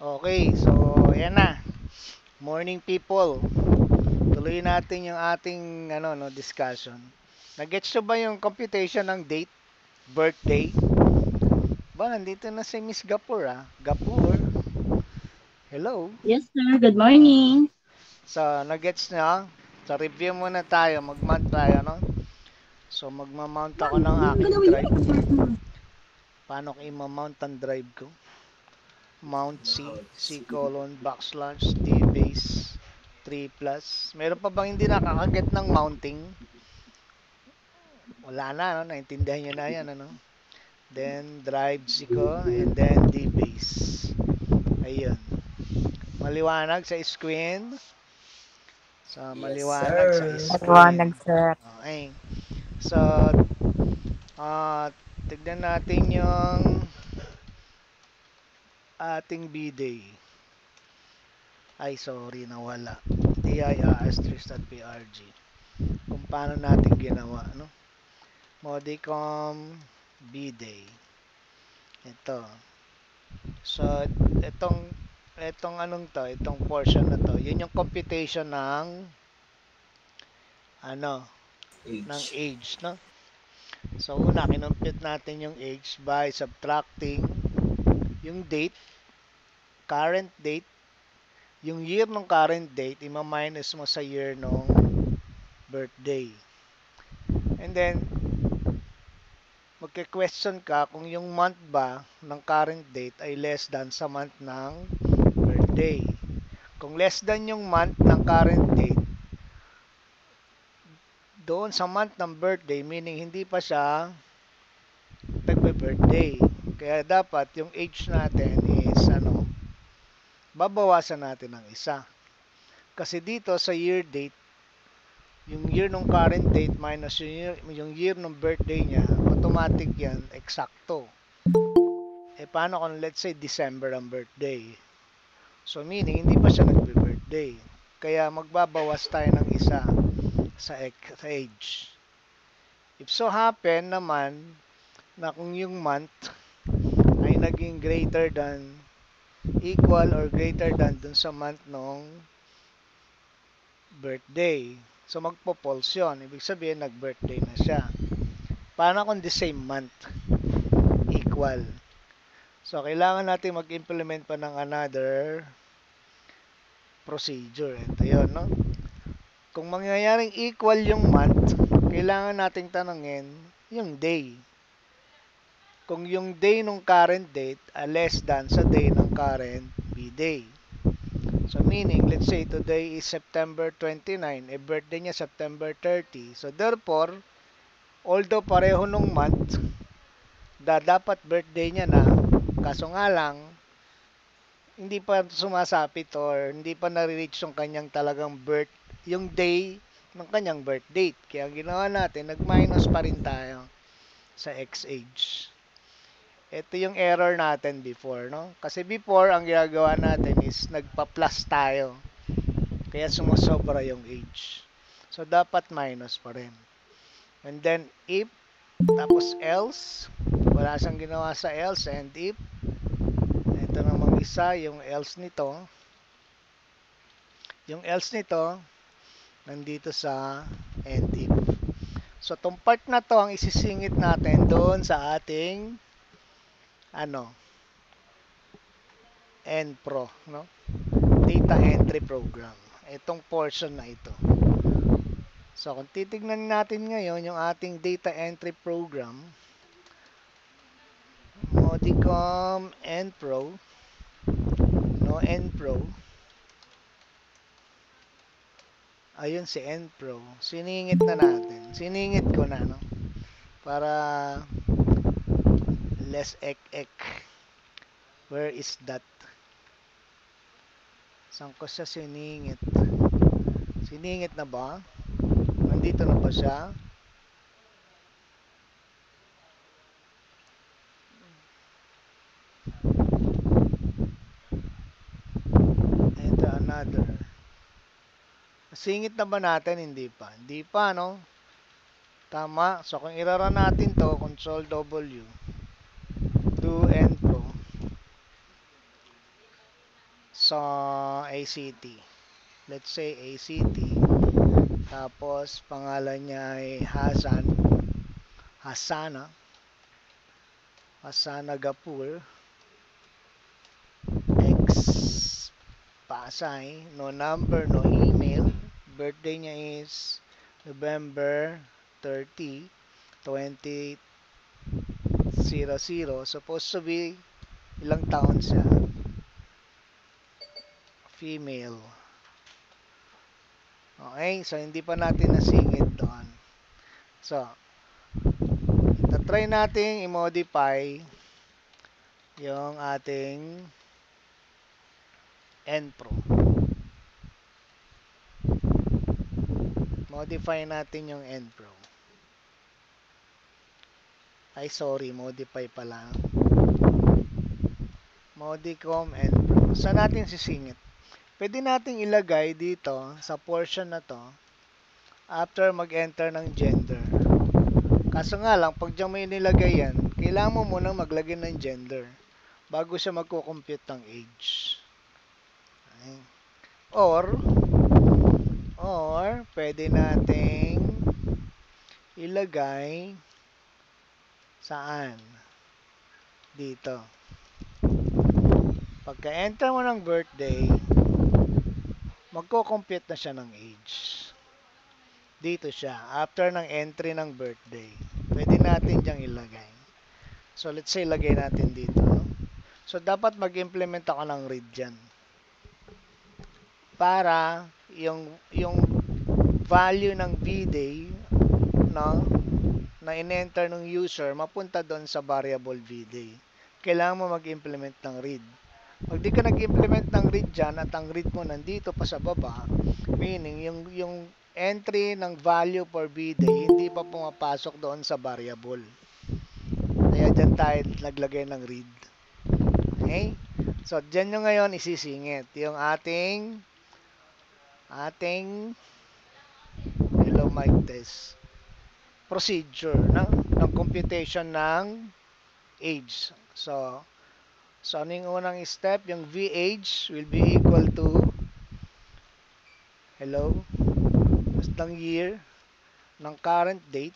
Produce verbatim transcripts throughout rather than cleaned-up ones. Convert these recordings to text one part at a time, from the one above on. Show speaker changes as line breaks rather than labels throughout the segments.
Okay, so ayan na. Morning people. Tuloy natin yung ating ano no discussion. Nagets nyo ba yung computation ng date, birthday? Ba, nandito na si Miss Gapur ah. Gapur, hello.
Yes, sir. Good
Ah,
morning.
so, nagets nyo? So, review muna tayo. Mag-mount tayo, no? So, magma-mount ako ng aking drive. Paano ko i-mount ang drive ko? Mount C, C colon, backslash, D base, three plus. Meron pa bang hindi nakakaget ng mounting? Wala na, no? Naintindihan nyo na yan, ano? Then, drive C ko, and then D base. Ayun. Maliwanag sa screen. Sa
Yes,
maliwanag sa
sir.
screen.
Maliwanag, sir.
Okay. So, uh, tignan natin yung ating B-Day. Ay, sorry, nawala. dir.stress.prg kung paano natin ginawa, no? Modicom B-Day. Ito. So, itong itong anong to, itong portion na to, yun yung computation ng ano, ng
H.
age, no? So, una, kinompute natin yung age by subtracting yung date, current date, yung year ng current date, ima-minus mo sa year ng birthday. And then, magke-question ka kung yung month ba ng current date ay less than sa month ng birthday. Kung less than yung month ng current date, doon sa month ng birthday, meaning hindi pa siya nagbe-birthday. Kaya dapat yung age natin is ano, babawasan natin ng isa. Kasi dito sa year date, yung year ng current date minus yung year, yung year ng birthday niya, automatic yan, eksakto. Eh paano kung let's say December ang birthday? So meaning hindi pa siya nagbe-birthday. Kaya magbabawas tayo ng isa sa, sa age. If so happen naman na kung yung month ay naging greater than, equal or greater than dun sa month nung birthday. So magpo-false yun. Ibig sabihin nag-birthday na siya. Paano kung the same month? Equal. So kailangan natin mag-implement pa ng another procedure. Ito yun, no? Kung mangyayaring equal yung month, kailangan nating tanongin yung day. Kung yung day ng current date ay less than sa day ng current B-day. So meaning, let's say today is September twenty-nine, eh birthday niya September thirty. So therefore, although pareho nung month, da dapat birthday niya na, kaso nga lang, hindi pa sumasapit or hindi pa nare-reach yung kanyang talagang birth, yung day ng kanyang birth date. Kaya ginawa natin, nag-minus pa rin tayo sa X-age. Ito yung error natin before, no? Kasi before, ang ginagawa natin is nagpa-plus tayo. Kaya sumusobra yung age. So, dapat minus pa rin. And then, if, tapos else, wala siyang ginawa sa else and if. Ito namang isa, yung else nito. Yung else nito, nandito sa and if. So, tong part na to, ang isisingit natin doon sa ating, ano, N-Pro, no? Data entry program. Itong portion na ito. So, kung titignan natin ngayon yung ating data entry program, Modicom N-Pro, no, N-Pro, ayun si N-Pro, siningit na natin. Siningit ko na, no? Para less ek-ek. Where is that? Saan ko siya siningit? Siningit na ba? Nandito na ba siya? And another. Singit na ba natin? Hindi pa. Hindi pa, no? Tama. So, kung irara natin to, Control W, do N-Pro. So, A C T. Let's say A C T. Tapos, pangalan niya ay Hasan. Hasana. Hasana Gapur. Ex Pasay. No number, no email. Birthday niya is November thirtieth, twenty hundred. Supposed to be ilang taon siya. Female. Okay, so hindi pa natin nasingit doon. So, try natin i-modify yung ating N-Pro. Modify natin yung N-Pro. Ay, sorry, modify pala. Modicom N-Pro. Saan natin sisingit? Pwede nating ilagay dito sa portion na to after mag-enter ng gender. Kaso nga lang, pag dyan mo inilagay yan, kailangan mo munang maglagay ng gender bago siya magko-compute ng age. Okay. Or, or, pwede nating ilagay saan? Dito. Pagka-enter mo ng birthday, magko-compute na siya ng age. Dito siya, after ng entry ng birthday. Pwede natin diyang ilagay. So, let's say, ilagay natin dito. No? So, dapat mag-implement ako ng read dyan. Para, yung, yung value ng V-day, no, na in-enter ng user, mapunta doon sa variable V-day. Kailangan mo mag-implement ng read. Pag di ka nag-implement ng read dyan, at ang read mo nandito pa sa baba, meaning, yung, yung entry ng value for V-day, hindi pa pumapasok doon sa variable. Kaya dyan tayo naglagay ng read. Okay? So, dyan nyo ngayon isisingit. Yung ating ating hello mic test procedure no? ng computation ng age. So, so ano yung unang step? Yung V age will be equal to hello ng year ng current date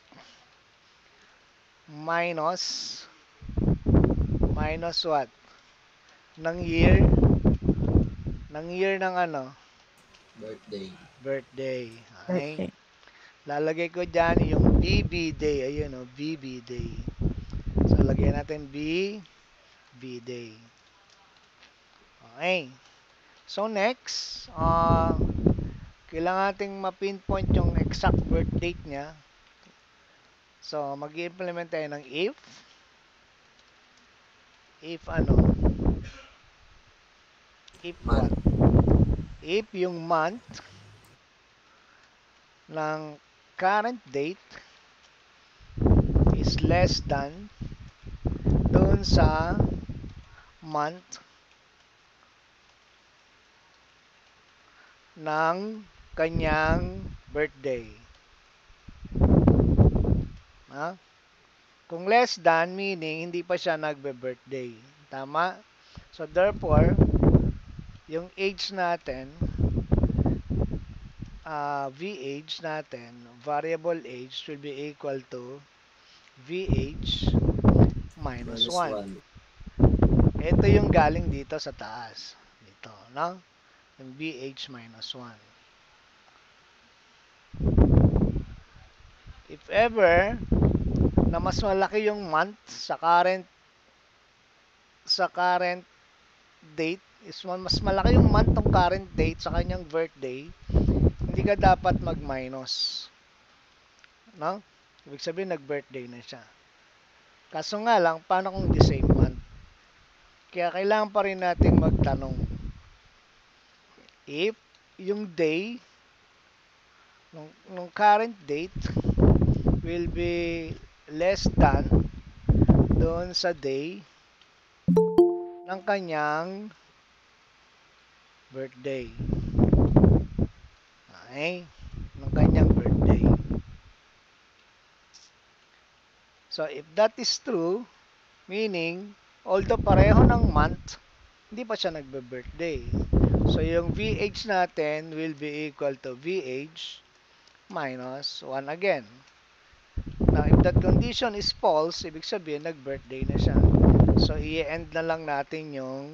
minus minus what? Ng year ng year ng ano?
Birthday.
Birthday. Okay?
Birthday.
Lalagay ko dyan yung B B day. Ayun o, B B day. So, lagyan natin B B day. Okay. So, next, uh, kailangan nating ma-pinpoint yung exact birth date niya. So, mag-implement tayo ng if. If ano? If what? If yung month ng current date is less than doon sa month ng kanyang birthday. Ha? Kung less than, meaning hindi pa siya nagbe-birthday. Tama? So, therefore, yung age natin, uh, V age natin, variable age will be equal to V age minus one. Ito yung galing dito sa taas. Dito, no? Yung V age minus one. If ever na mas malaki yung month sa current sa current date, is mas malaki yung month ng current date sa kanyang birthday, hindi ka dapat mag-minus. No? Ibig sabihin, nag-birthday na siya. Kaso nga lang, paano kung the same month? Kaya kailangan pa rin natin magtanong. If yung day, nung, nung current date, will be less than doon sa day ng kanyang birthday. Okay? Ng kanyang birthday. So, if that is true, meaning, although pareho ng month, hindi pa siya nagbe-birthday. So, yung V H natin will be equal to V H minus one again. Now, if that condition is false, ibig sabihin, nag-birthday na siya. So, i-end na lang natin yung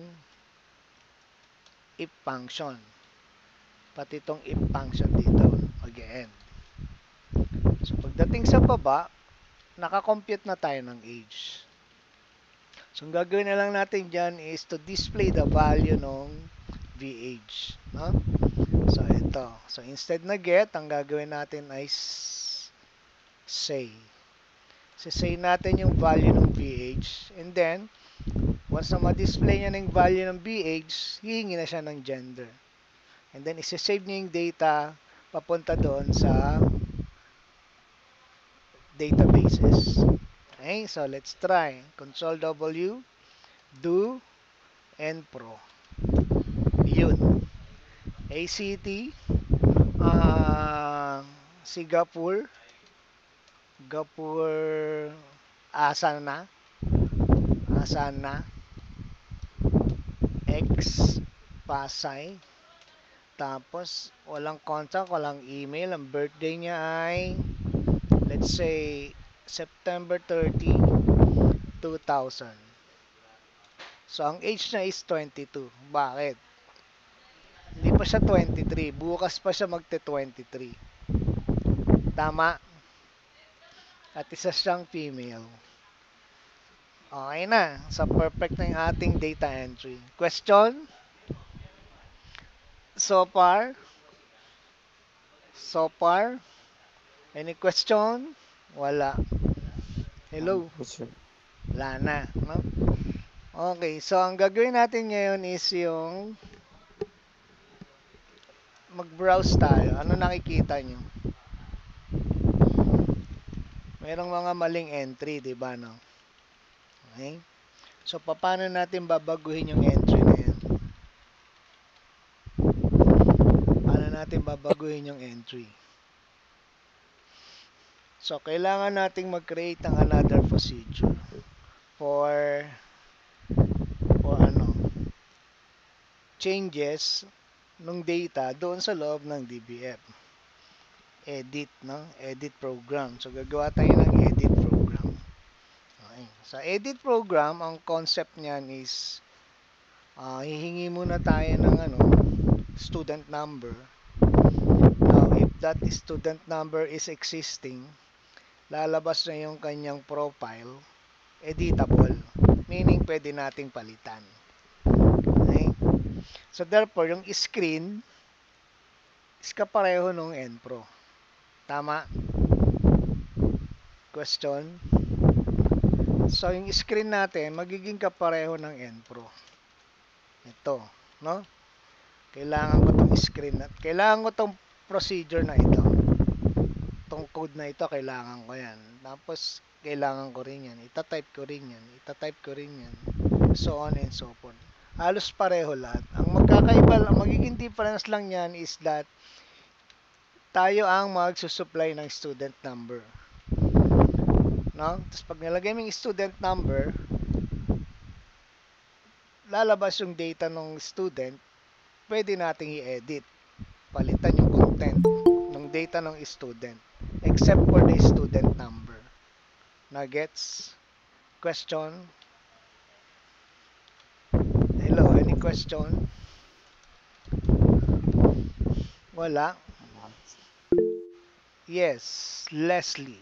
if function. Pati itong if function dito, mag-end. So, pagdating sa baba, nakakompute na tayo ng age. So, ang gagawin na lang natin dyan is to display the value ng V H. No? So, ito. So, instead na get, ang gagawin natin ay say. So, say natin yung value ng V H. And then, once na ma-display niya ng value ng V H, hihingi na siya ng gender. And then, isi-save niya yung data papunta doon sa databases. Okay, so let's try. Control W, do, and pro. Yun. A C T, uh, Singapore, Singapore, asan na? Asan na? X, Pasay. Tapos, walang contact, walang email. Ang birthday niya ay, let's say, September thirtieth, two thousand. So, ang age niya is twenty-two. Bakit? Hindi pa siya twenty-three. Bukas pa siya magte-twenty-three. Tama? At isa siyang female. Okay na. So, perfect na yung ating data entry. Question? So far? So far? Any question? Wala. Hello? Wala na. No? Okay. So, ang gagawin natin ngayon is yung mag-browse tayo. Ano nakikita nyo? Merong mga maling entry, di ba, no? Okay? So, paano natin babaguhin yung entry na yan? Paano natin babaguhin yung entry? So, kailangan nating mag-create ng another procedure for for ano changes ng data doon sa loob ng D B F. Edit, no? Edit program. So, gagawa tayo ng edit program. Okay. Sa edit program, ang concept niyan is uh, hihingi muna tayo ng ano, student number. Now, if that student number is existing, lalabas na yung kanyang profile, editable. Meaning, pwede nating palitan. Okay? So, therefore, yung screen is kapareho nung N-Pro. Tama? Question? So, yung screen natin, magiging kapareho ng N-Pro. Ito, no? Kailangan ko tong screen at kailangan ko tong procedure na ito. Itong code na ito, kailangan ko yan. Tapos, kailangan ko rin yan. Ita-type ko rin yan. Ita-type ko rin yan. So on and so forth. Halos pareho lahat. Ang magkakaiba, ang magiging difference lang yan is that tayo ang magsusupply ng student number. No? Tapos pag nilagay mo yung student number, lalabas yung data ng student, pwede nating i-edit. Palitan yung content ng data ng student. Except for the student number. Nuggets? Question? Hello, any question? Wala? Yes, Leslie.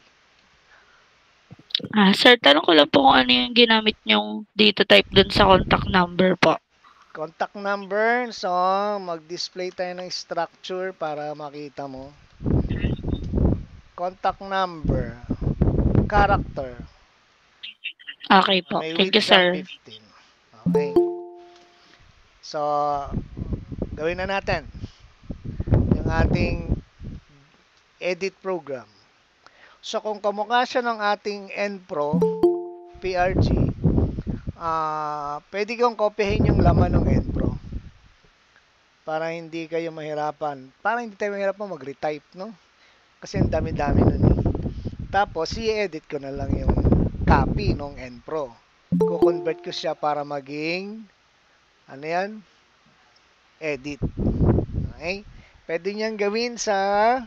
Ah, sir, tanong ko lang po kung ano yung ginamit nyong data type dun sa contact number po.
Contact number, so mag-display tayo ng structure para makita mo. Contact number, character.
Okay po.
May
Thank you,
width
sir.
ng fifteen. Okay. So, gawin na natin yung ating edit program. So, kung kamukha siya ng ating N-Pro, P R G, uh, pwede kong kopyahin yung laman ng N-Pro para hindi kayo mahirapan. Para hindi tayo mahirapan mag-retype, no? Kasi ang dami-dami nun eh. Tapos, i-edit ko na lang yung copy ng N-Pro. Ko-convert ko siya para maging, ano yan? edit. Okay? Pwede niyang gawin sa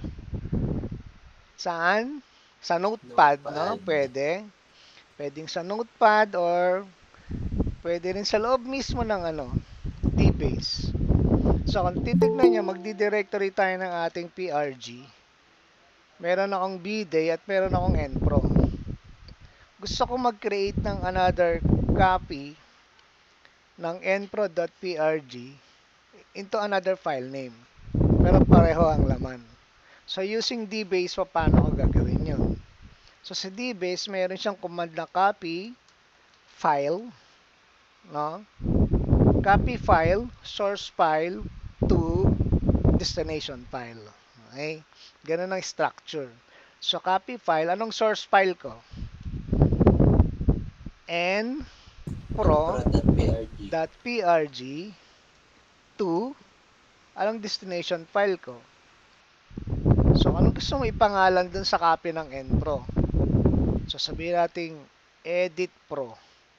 saan? Sa notepad, no?
Notepad.
Pwede. Pwedeng sa notepad or pwede rin sa loob mismo ng ano, DBase. So, kung titignan niyo, magdi-directory tayo ng ating P R G. Meron akong B-Day at meron akong Npro. Gusto ko mag-create ng another copy ng npro.prg into another file name. Pero pareho ang laman. So, using dbase, paano ko gagawin yun? So, sa dbase, meron siyang command na copy file, no? Copy file, source file to destination file. Okay? Ganun ang structure. So, copy file, anong source file ko? npro.prg to anong destination file ko? So, anong gusto mong ipangalan dun sa copy ng npro? So, sabihin natin edit pro.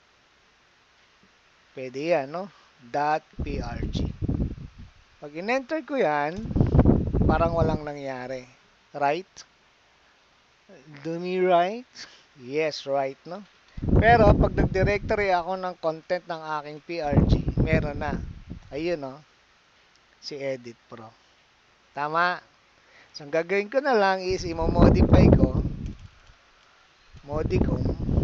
Pwede yan, no? .prg. Pag in-enter ko yan, parang walang nangyari. Right? Do me right? Yes, right, no? Pero, pag nag-directory ako ng content ng aking P R G, meron na. Ayun, no? Si edit pro. Tama? So, ang gagawin ko na lang is i-modify ko modicum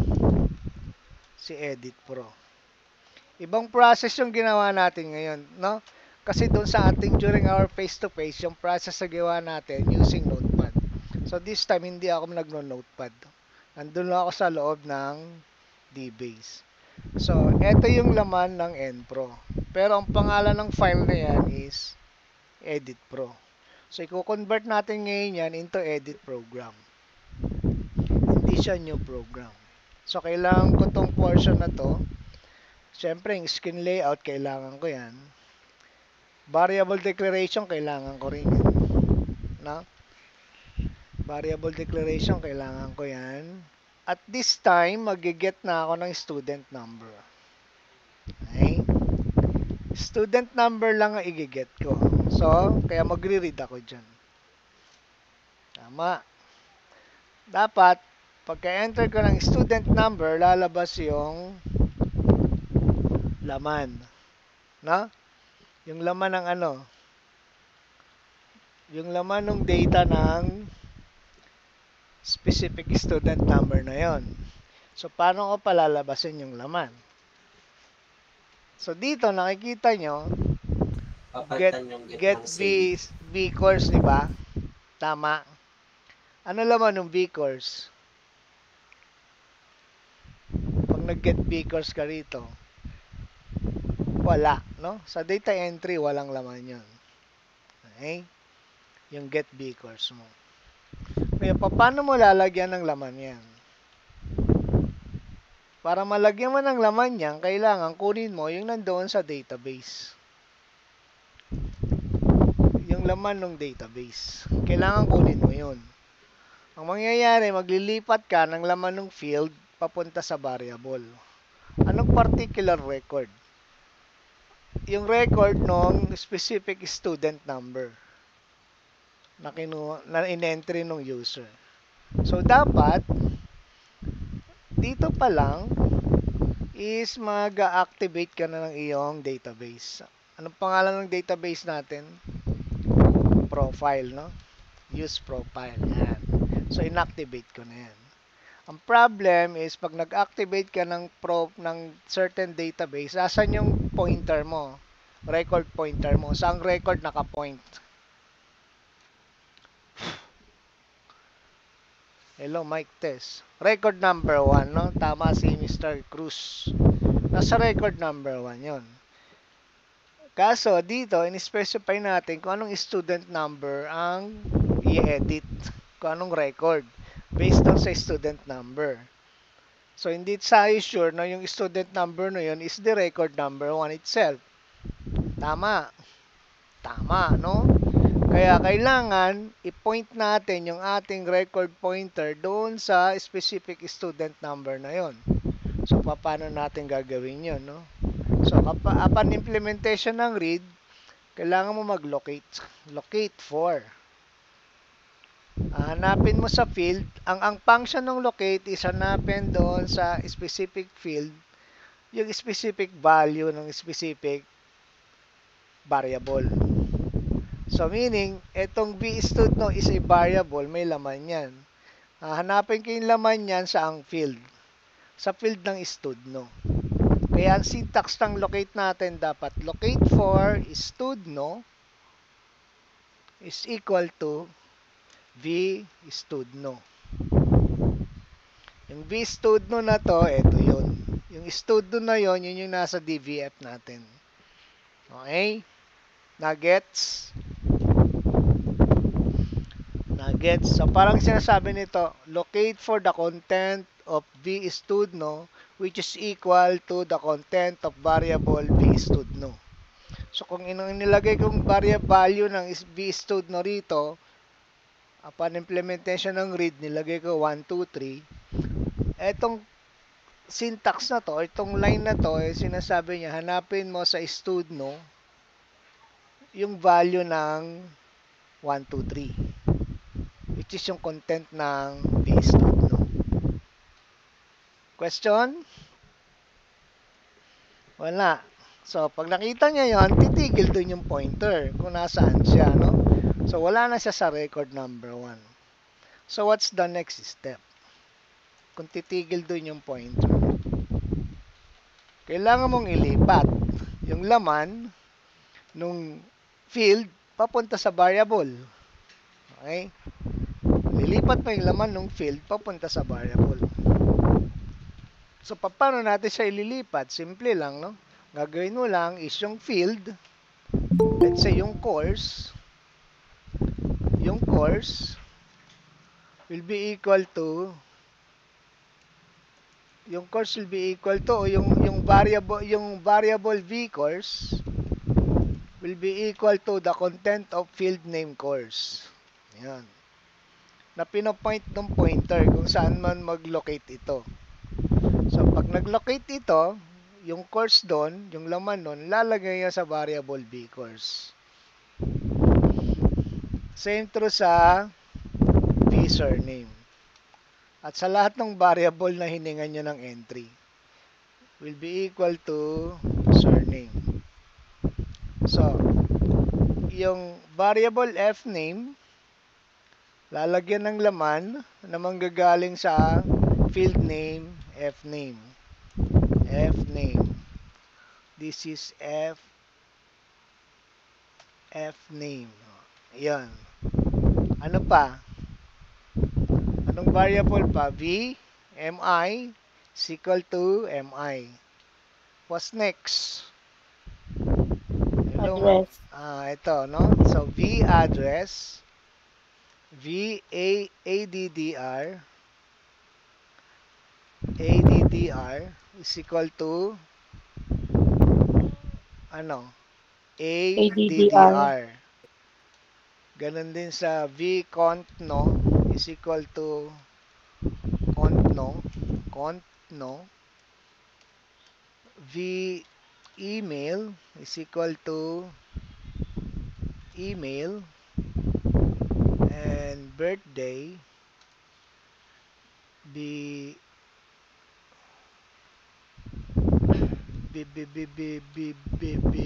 si edit pro. Ibang process yung ginawa natin ngayon, no? Kasi doon sa ating during our face-to-face, yung process na gawa natin using notepad. So, this time, hindi ako nagno-notepad. Nandun lang ako sa loob ng dbase. So, eto yung laman ng npro. Pero, ang pangalan ng file na yan is edit pro. So, i-convert natin ngayon yan into edit program. Hindi siya new program. So, kailangan ko tong portion na to. Siyempre, yung skin layout, kailangan ko yan. Variable declaration, kailangan ko rin yan. No? Variable declaration, kailangan ko yan. At this time, mag-get na ako ng student number. Okay? Student number lang ang i-get ko. So, kaya magre-read ako dyan. Tama. Dapat, pagka-enter ko ng student number, lalabas yung laman. No? Yung laman ng ano? Yung laman ng data ng specific student number na yon. So, paano ko palalabasin yung laman? So, dito nakikita nyo, get, get B, B course, di ba? Tama. Ano laman ng B course? Pag nag-get B course ka rito, wala, no? Sa data entry, walang laman yun. Okay? Yung get B course mo. Kaya, paano mo lalagyan ng laman yan? Para malagyan mo ng laman yan, kailangan kunin mo yung nandoon sa database. Yung laman ng database. Kailangan kunin mo yun. Ang mangyayari, maglilipat ka ng laman ng field papunta sa variable. Anong particular record? Yung record ng specific student number na, kinuha, na in-entry ng user. So, dapat, dito pa lang, is mag-activate ka na ng iyong database. Anong pangalan ng database natin? Profile, no? Use profile. Yan. So, inactivate ko na yan. Ang problem is, pag nag-activate ka ng, pro, ng certain database, asan yung pointer mo? Record pointer mo. Saan record naka-point? Hello, mic test. Record number one, no? Tama si Mister Cruz. Nasa record number one yun. Kaso, dito, in-specify natin kung anong student number ang i-edit. Kung anong record. Based on sa student number. So, hindi tayo sure na yung student number na yun is the record number one itself. Tama. Tama, no? Kaya kailangan i-point natin yung ating record pointer doon sa specific student number na yon. So, paano natin gagawin yun, no? So, upon implementation ng read, kailangan mo mag-locate. Locate for. Hanapin mo sa field. Ang, ang function ng locate is hanapin doon sa specific field yung specific value ng specific variable. So, meaning, itong vStudno is a variable, may laman yan. Hanapin ko yung laman yan sa ang field. Sa field ng studno. Kaya ang syntax ng locate natin dapat locate for studno is equal to vStudno. Yung vStudno na to, ito yun. Yung studno na yon, yun yung nasa D V F natin. Okay? Nuggets? Nuggets. So, parang sinasabi nito, locate for the content of vStudno which is equal to the content of variable vStudno. So, kung inilagay kong variable value ng vStudno rito, upon implementation ng read, nilagay ko one, two, three. Etong syntax na to, itong line na to, eh, sinasabi niya, hanapin mo sa studno yung value ng one, two, three. Which is yung content ng vStudno. Question? Wala. So, pag nakita niya yon, titigil dun yung pointer kung nasaan siya, no? So, wala na siya sa record number one. So, what's the next step? Kung titigil dun yung pointer, kailangan mong ilipat yung laman nung field papunta sa variable. Okay? Lilipat mo yung laman nung field papunta sa variable. So, paano natin siya ililipat? Simple lang, no? Gagawin mo lang is yung field, let's say yung course, yung course will be equal to yung course will be equal to o yung yung variable yung variable v course will be equal to the content of field name course. Yan. Na pinopoint ng pointer kung saan man mag-locate ito. So, pag nag-locate ito, yung course doon, yung laman doon, lalagay niya sa variable v course. Same true sa v surname. At sa lahat ng variable na hiningan nyo ng entry, will be equal to surname. So, yung variable f name, lalagyan ng laman na manggagaling sa field name f name. F name. This is f f name. Ayan. Ano pa? Anong variable pa? V, mi, is equal to mi. What's next?
Address.
Ah, ito, no? So, v address, v a addr, addr is equal to ano? addr. Ganon din sa v contno is equal to contno, contno. V email is equal to email, and birthday b b b b b b b b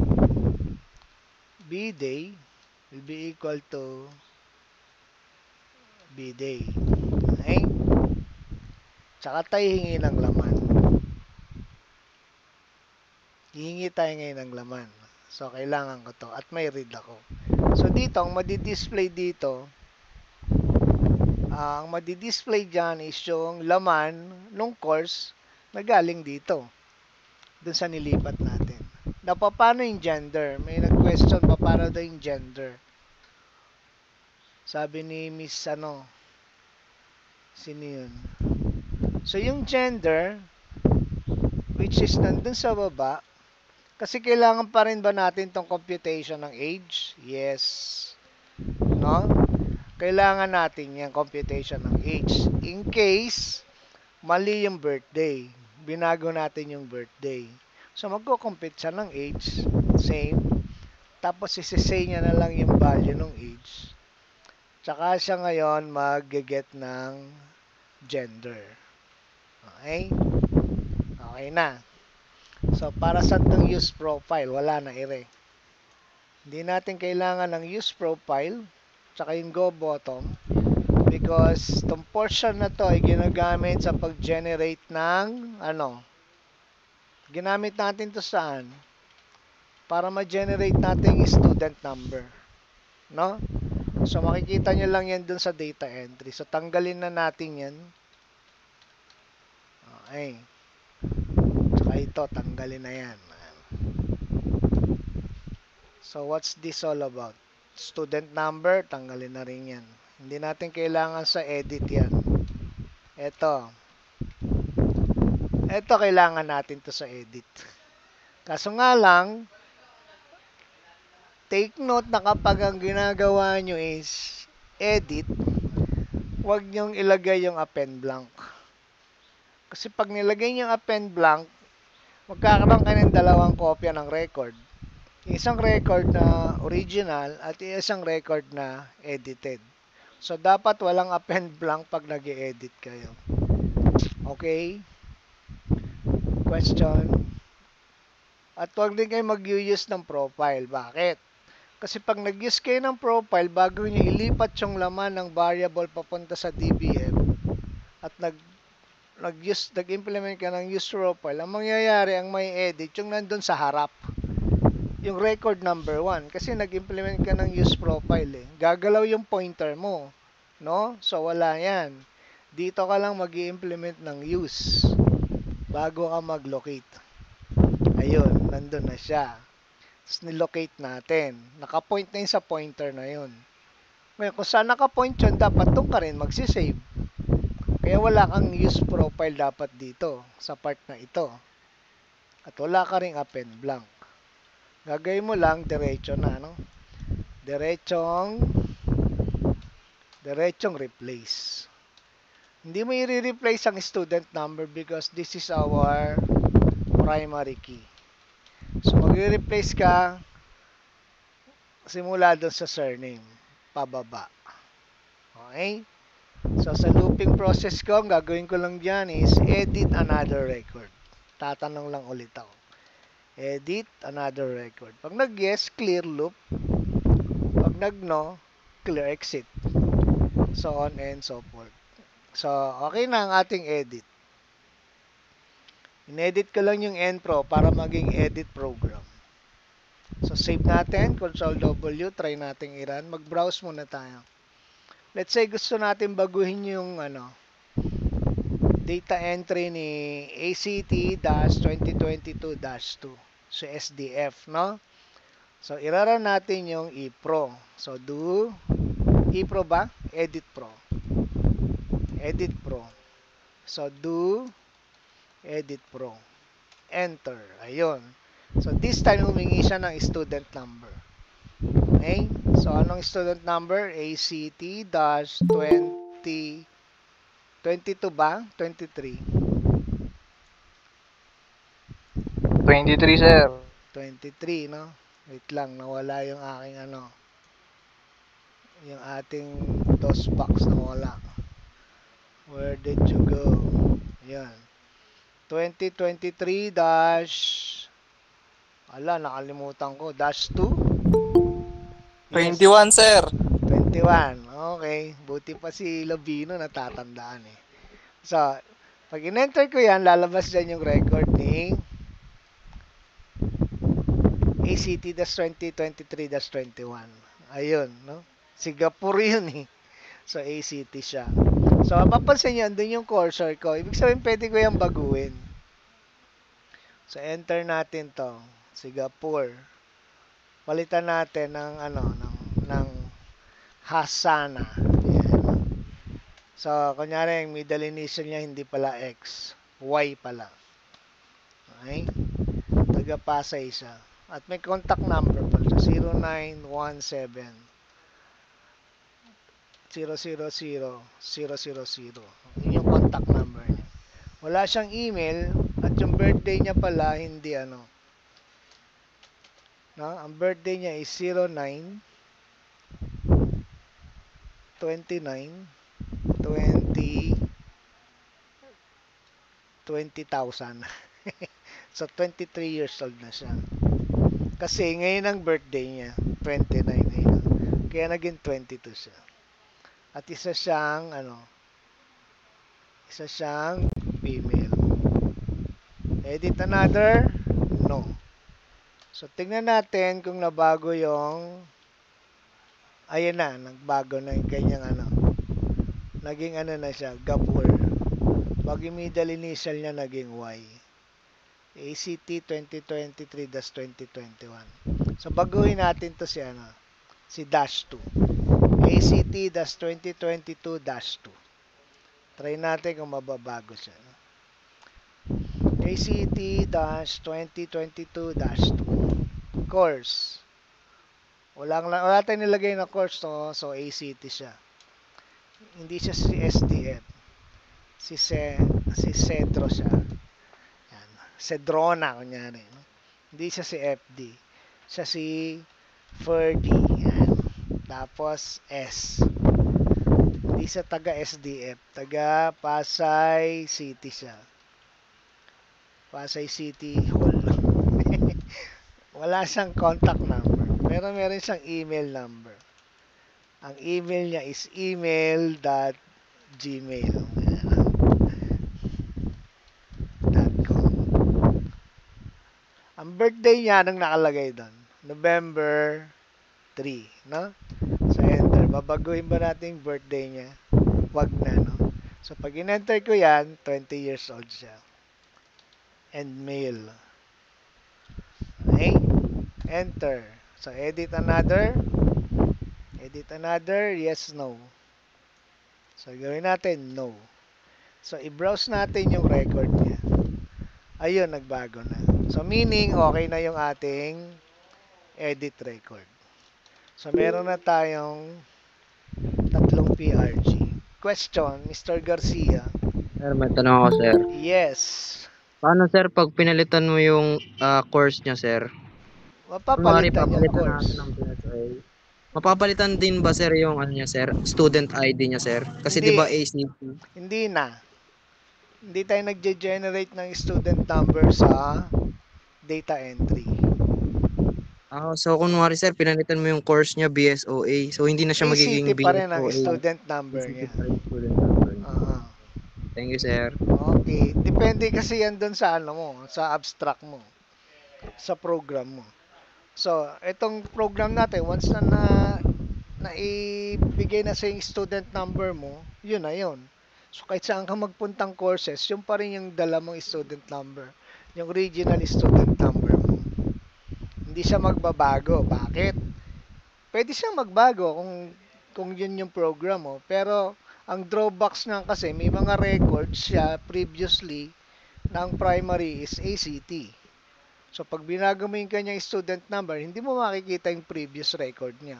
b day will be equal to b day. Okay? Tsaka tayo hingi ng laman. Hihingi tayo ngayon ng laman. So, kailangan ko to. At may read ako. So, dito, ang madi-display dito, uh, ang madi-display dyan is yung laman ng course na galing dito. Dun sa nilipat natin. Na paano yung gender? May nag-question pa paano daw yung gender. Sabi ni Miss ano, sino yun? So, yung gender, which is nandun sa baba, kasi kailangan pa rin ba natin tong computation ng age? Yes. No? Kailangan natin yung computation ng age. In case, mali yung birthday. Binago natin yung birthday. So, magko-compute siya ng age. Same. Tapos isisay niya na lang yung value ng age. Tsaka siya ngayon mag-get ng gender. Okay? Okay na. So, para sa itong use profile, wala na ire. Hindi natin kailangan ng use profile, tsaka yung go bottom, because itong portion na to ay ginagamit sa pag-generate ng, ano, ginamit natin to saan? Para ma-generate natin yung student number. No? So, makikita nyo lang yan dun sa data entry. So, tanggalin na natin yan. Okay. Tsaka ito, tanggalin na yan. So, what's this all about? Student number, tanggalin na rin yan. Hindi natin kailangan sa edit yan. Ito. Ito, kailangan natin to sa edit. Kaso nga lang, take note na kapag ang ginagawa nyo is edit, huwag nyong ilagay yung append blank. Kasi pag nilagay nyo yung append blank, magkakaroon kayo ng dalawang kopya ng record. Isang record na original at isang record na edited. So, dapat walang append blank pag nag-i-edit kayo. Okay? Question? At huwag din kayo mag-use ng profile. Bakit? Kasi pag nag-use kayo ng profile, bago nyo ilipat yung laman ng variable papunta sa D B M at nag nag-use, nag-implement ka ng use profile, ang mangyayari, ang may edit, yung nandun sa harap. Yung record number one. Kasi nag-implement ka ng use profile eh. Gagalaw yung pointer mo. No? So, wala yan. Dito ka lang mag-i-implement ng use bago ka mag-locate. Ayun, nandun na siya. Tapos nilocate natin. Naka-point na yun sa pointer na yun. Ngayon, kung saan naka-point yun, dapat doon ka rin magsisave. Kaya wala kang use profile dapat dito sa part na ito. At wala ka ring append blank. Gagawin mo lang diretso na, no? Diretsong diretsong replace. Hindi mo i-replace ang student number because this is our primary key. So, mag-replace ka simula doon sa surname, pababa. Okay? So, sa looping process ko, ang gagawin ko lang dyan is edit another record. Tatanong lang ulit ako. Edit another record. Pag nag-yes, clear loop. Pag nag-no, clear exit. So on and so forth. So, okay na ang ating edit. In-edit ko lang yung npro para maging edit program. So, save natin. control W. Try natin i-run. Mag-browse muna tayo. Let's say gusto natin baguhin yung ano, data entry ni A C T twenty twenty-two dash two. So, S D F, no? So, iraran natin yung ePro. So, do ePro ba? Edit Pro. Edit Pro. So, do Edit Pro. Enter. Ayun. So, this time, humingi siya ng student number. Okay? So, anong student number? A C T twenty twenty-two ba? twenty-three.
twenty-three, sir.
twenty-three, no? Wait lang, nawala yung aking ano. Yung ating DOS box nawala. Where did you go? Yan. twenty twenty-three dash ala, nakalimutan ko. Dash two? Yes.
twenty-one, sir.
twenty-one. Okay. Buti pa si Lovino natatandaan eh. So, pag in-enter ko yan, lalabas dyan yung record ni A C T twenty twenty-three twenty-one. Ayun, no? Singapore yun eh. So, A C T siya. So, mapapansin nyo, andun yung cursor ko. Ibig sabihin, pwede ko yung baguhin. So, enter natin to. Singapore. Palitan natin ng, ano, ng, ng Hasana. Yan. So, kunyari, yung middle initial niya, hindi pala X. Y pala. Okay? Taga-Pasay siya. At may contact number pala. zero nine one seven zero zero zero zero zero zero. Yun yung contact number niya. Wala siyang email at yung birthday niya pala hindi ano No? Ang birthday niya is zero nine twenty-nine twenty twenty thousand. So, twenty-three years old na siya. Kasi ngayon ang birthday niya, twenty-nine ngayon. Kaya naging twenty-two siya. At isa siyang, ano, isa siyang female. Edit another? No. So, tingnan natin kung nabago yung, ayun na, nagbago na yung kanyang ano. Naging ano na siya, Gabor. Pag yung middle initial niya, naging Y. A C T twenty twenty-three twenty twenty-one. So, baguhin natin to si ano, si dash two. A C T twenty twenty-two dash two. Try natin kung mababago siya. A C T twenty twenty-two dash two. Course. Walang, wala tayong nilagay na course to, so A C T siya. Hindi siya si S D F. Si Se, si Cedro siya. Yan. Cedrona, kunyari. No? Hindi siya si F D. Siya si Ferdy. Yan. Tapos S. Hindi siya taga S D F. Taga Pasay City siya. Pasay City Hall. Wala siyang contact number. Pero meron siyang email number. Ang email niya is email dot gmail dot com. Ang birthday niya, anong nakalagay doon? November three, no? So, enter. Babaguhin ba natin yung birthday niya? Wag na, no? So, pag in-enter ko yan, twenty years old siya. And male. Okay? Enter. So, edit another. Edit another. Yes, no. So, gawin natin, no. So, i-browse natin yung record niya. Ayun, nagbago na. So, meaning, okay na yung ating edit record. So, meron na tayong tatlong P R G. Question, Mister Garcia.
Sir, may tanong ako, sir.
Yes.
Paano, sir, pag pinalitan mo yung ah, course niya, sir? Kunwari,
Mapapalitan yung
papalitan
course.
natin ng P S A. Mapapalitan din ba, sir, yung ano niya, sir? Student I D niya, sir? Kasi
Hindi.
di ba A C T?
Hindi na. Hindi tayo nagge-generate ng student number sa data entry.
Ah, so kunwari, sir, pinalitan mo yung course niya B S O A. So hindi na siya
A C T
magiging
pa rin ang
B S O A.
student number
A C T
niya.
pa rin student number niya.
Ah,
Thank you, sir.
okay. Depende kasi yan dun sa ano mo, sa abstract mo, sa program mo. So, itong program natin, once na na naibigay na sa yung student number mo, yun na yun. So, kahit saan ka magpuntang courses, yun pa rin yung dala mong student number. Yung original student number mo. Hindi siya magbabago. Bakit? Pwede siyang magbago kung, kung yun yung program mo. Pero, ang drawbacks nga kasi, may mga records siya previously na ang primary is A C T. So, pag binago mo yung kanyang student number, hindi mo makikita yung previous record niya.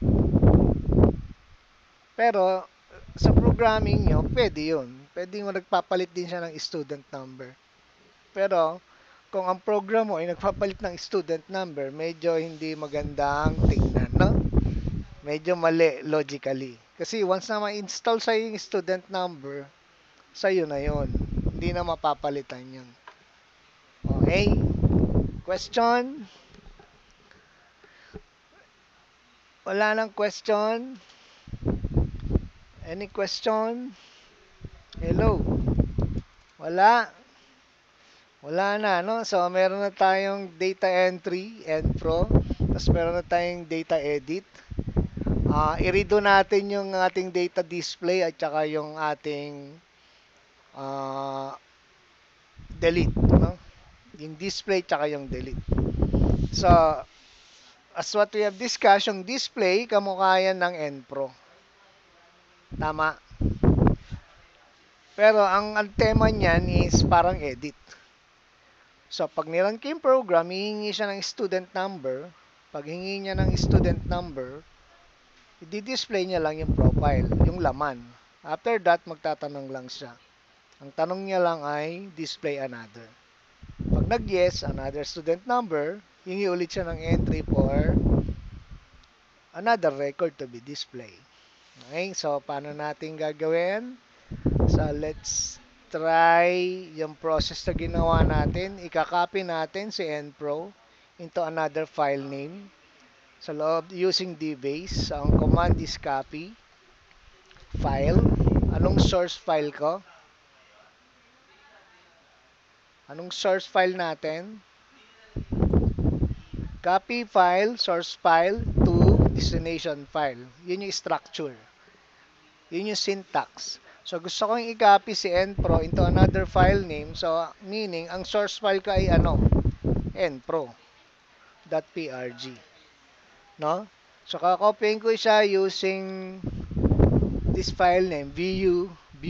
Pero, sa programming nyo, pwede yun. Pwede mo nagpapalit din siya ng student number. Pero, kung ang program mo ay nagpapalit ng student number, medyo hindi magandang tingnan, no? Medyo mali logically. Kasi once na ma-install sa yung student number, sa'yo na yun. Hindi na mapapalitan yun. Okay? Question? Wala nang question? Any question? Hello? Wala? Wala na, no? So, meron na tayong data entry, N-Pro. Tapos, meron na tayong data edit. Uh, i-redo natin yung ating data display at saka yung ating uh, delete, no? Yung display at saka yung delete. So, as what we have discussed, yung display, kamukha yan ng N-Pro. Tama? Pero, ang, ang tema niyan is parang edit. So, pag niran ko yung program, hihingi siya ng student number. Pag hingi niya ng student number, i-display niya lang yung profile, yung laman. After that, magtatanong lang siya. Ang tanong niya lang ay display another. Pag nag-yes, another student number, hingi ulit siya ng entry for another record to be displayed. Okay, so paano natin gagawin? So let's try yung process na ginawa natin. Ika-copy natin si npro into another file name sa loob using dbase. So, ang command is copy file. Anong source file ko? Anong source file natin? Copy file, source file to destination file. Yun yung structure. Yun yung syntax. So, gusto kong i-copy si npro into another file name. So, meaning, ang source file ko ay ano? npro.prg. No? So, kakopyahin ko siya using this file name, vu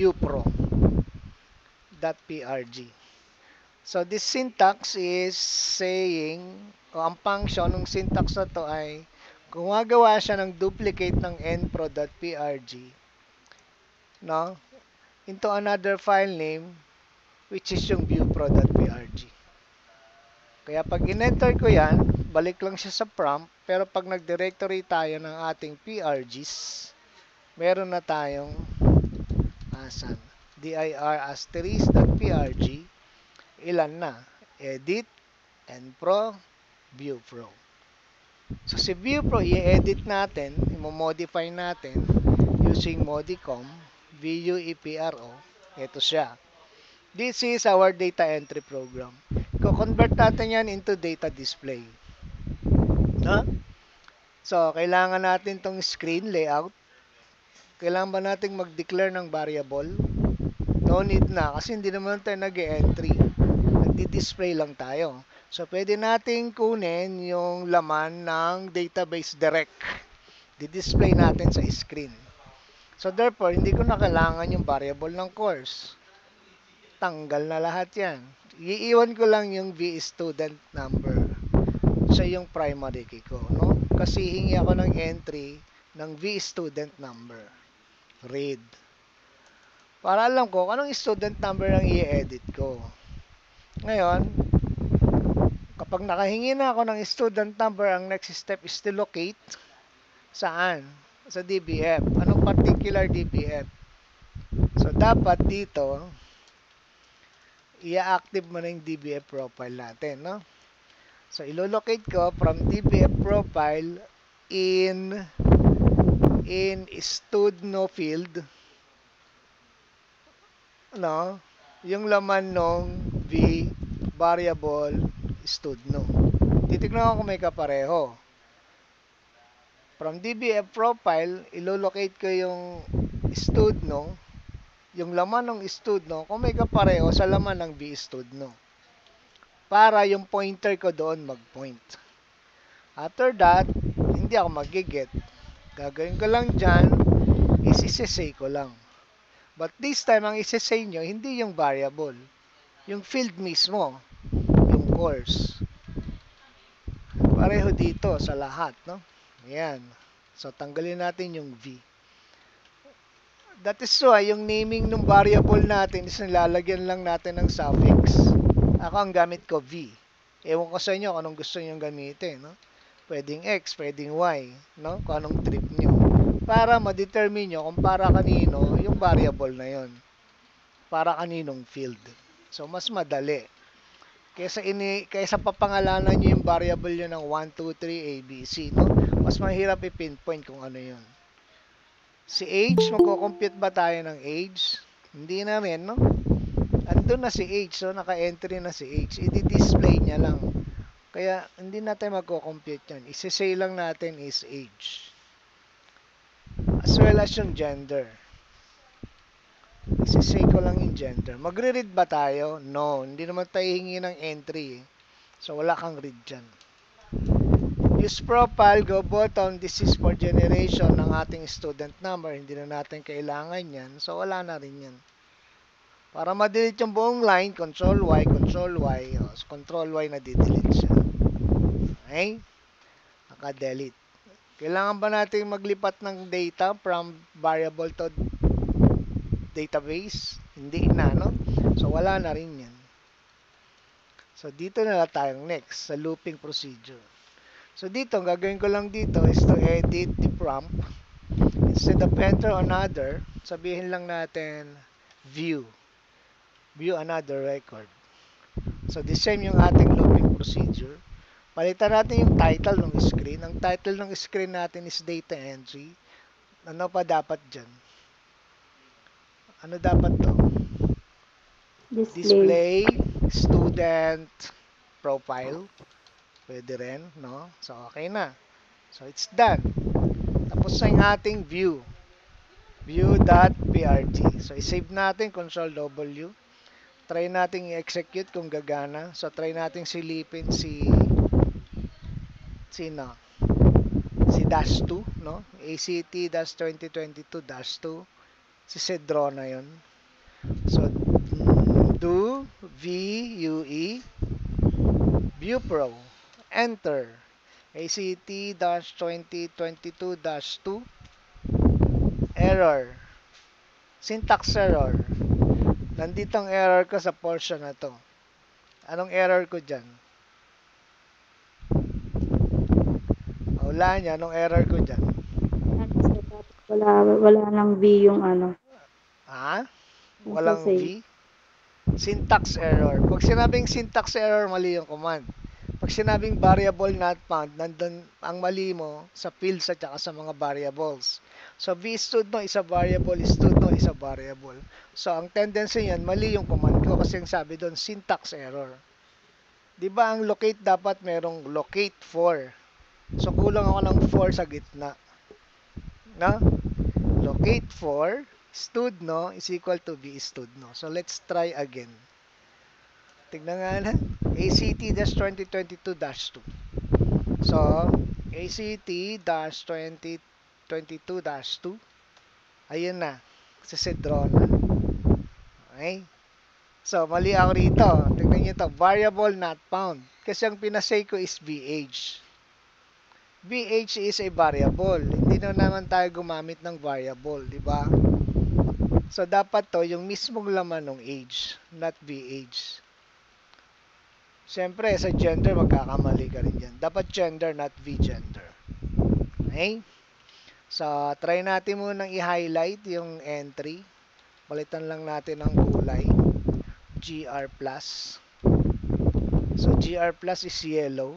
viewpro.prg. So, this syntax is saying, o ang function ng syntax na to ay, gumagawa siya ng duplicate ng npro.prg, no? Into another file name, which is yung viewpro.prg. Kaya pag in-enter ko yan, balik lang siya sa prompt, pero pag nag-directory tayo ng ating P R Gs, meron na tayong asan? dir asterisk.prg, ilan na? Edit, npro, viewpro. So si viewpro, i-edit natin, i-modify natin using modicom, viewepro. Ito siya. This is our data entry program. Ko-convert natin yan into data display. No? So, kailangan natin tong screen layout. Kailangan ba natin mag-declare ng variable? No need na, kasi hindi naman tayo nag-entry. Nagdi-display lang tayo. So, pwede natin kunin yung laman ng database direct. Di-display natin sa screen. So, therefore, hindi ko na kailangan yung variable ng course. Tanggal na lahat yan. Iiwan ko lang yung vStudent number. Siya yung primary key ko, no? Kasi hingi ako ng entry ng vStudent number. Read. Para alam ko kung anong student number ang i-edit ko. Ngayon, kapag nakahingi na ako ng student number, ang next step is to locate saan? Sa D B F. Anong particular D B F? So, dapat dito, i-active mo na yung D B F profile natin, no? So, ilo-locate ko from D B F profile in in studno field, no? Yung laman nung v variable studno. Titignan ko kung may kapareho. From D B F profile, ilo-locate ko yung studno, yung laman ng studno, kung may kapareho sa laman ng vstudno. Para yung pointer ko doon mag-point. After that, hindi ako mag-get. Gagawin ko lang dyan, is-say ko lang. But this time, ang is-say nyo, hindi yung variable. Yung field mismo. Yung course. Pareho dito sa lahat, no? Ayan. So, tanggalin natin yung V. That is why, yung naming ng variable natin is nilalagyan lang natin ng suffix. Ako ang gamit ko V. Ewan ko sa inyo kung anong gusto nyo gamitin, no? Pwedeng X, pwedeng Y, no? Kung anong trip nyo. Para ma-determine nyo kung para kanino yung variable na yon. Para kaninong field. So, mas madali. Kaysa, ini, kaysa papangalanan nyo yung variable nyo ng one, two, three, A, B, C, no? Mas mahirap i-pinpoint kung ano yon. Si age, magko-compute ba tayo ng age? Hindi na rin, no? Andun na si age, so naka-entry na si age. I-display niya lang. Kaya, hindi natin magko-compute yan. Isi-say lang natin is age. As well as yung gender. Isi-say ko lang yung gender. Magre-read ba tayo? No. Hindi naman tayo hingi ng entry. Eh. So, wala kang read dyan. Use profile, go button, this is for generation ng ating student number. Hindi na natin kailangan yan. So, wala na rin yan. Para ma-delete yung buong line, control Y, control Y. O, so, control Y na di-delete siya. Okay? Naka-delete. Kailangan ba natin maglipat ng data from variable to database? Hindi na, no? So, wala na rin yan. So, dito na lang tayong next sa looping procedure. So, dito, ang gagawin ko lang dito is to edit the prompt. Instead of enter another, sabihin lang natin view. View another record. So, the same yung ating looping procedure. Palitan natin yung title ng screen. Ang title ng screen natin is data entry. Ano pa dapat dyan? Ano dapat to?
Display.
Display student profile. Pwede rin, no? So, okay na. So, it's done. Tapos na yung ating view. View.prt. So, i-save natin, control W. Try natin i-execute kung gagana. So, try natin silipin si sino? Si dash two, no? A C T-twenty twenty-two dash two. Si Cedrona yun. So, do V-U-E View Pro. Enter. A C T-twenty twenty-two dash two. Error. Syntax error. Nandito ang error ko sa portion na to. Anong error ko dyan? Wala niya. Anong error ko dyan?
Wala, wala nang V yung ano.
Ha?
Yung
Walang
save.
V? Syntax error. Pag sinabing syntax error, mali yung command. Pag sinabing variable not found, nandun ang mali mo sa fields at saka sa mga variables. So, vStud no is a variable, stud no is a variable. So, ang tendency yan, mali yung command ko kasi yung sabi doon, syntax error. Di ba ang locate dapat merong locate for? So, kulang ako ng for sa gitna. No? Locate for stud no is equal to vStud no. So, let's try again. Tignan nga na. A C T-twenty twenty-two dash two. So, A C T-twenty twenty-two dash two. Ayun na. Sa Cedrona. Okay? So, mali ako rito. Tignan nyo ito. Variable not found. Kasi ang pinasay ko is V H. V H is a variable. Hindi na naman tayo gumamit ng variable. Diba? So, dapat to yung mismong laman ng age. Not V H. Siyempre, sa gender, magkakamali ka rin dyan. Dapat gender, not V-gender. Okay? So, try natin munang i-highlight yung entry. Palitan lang natin ng kulay. G R plus. So, G R plus is yellow.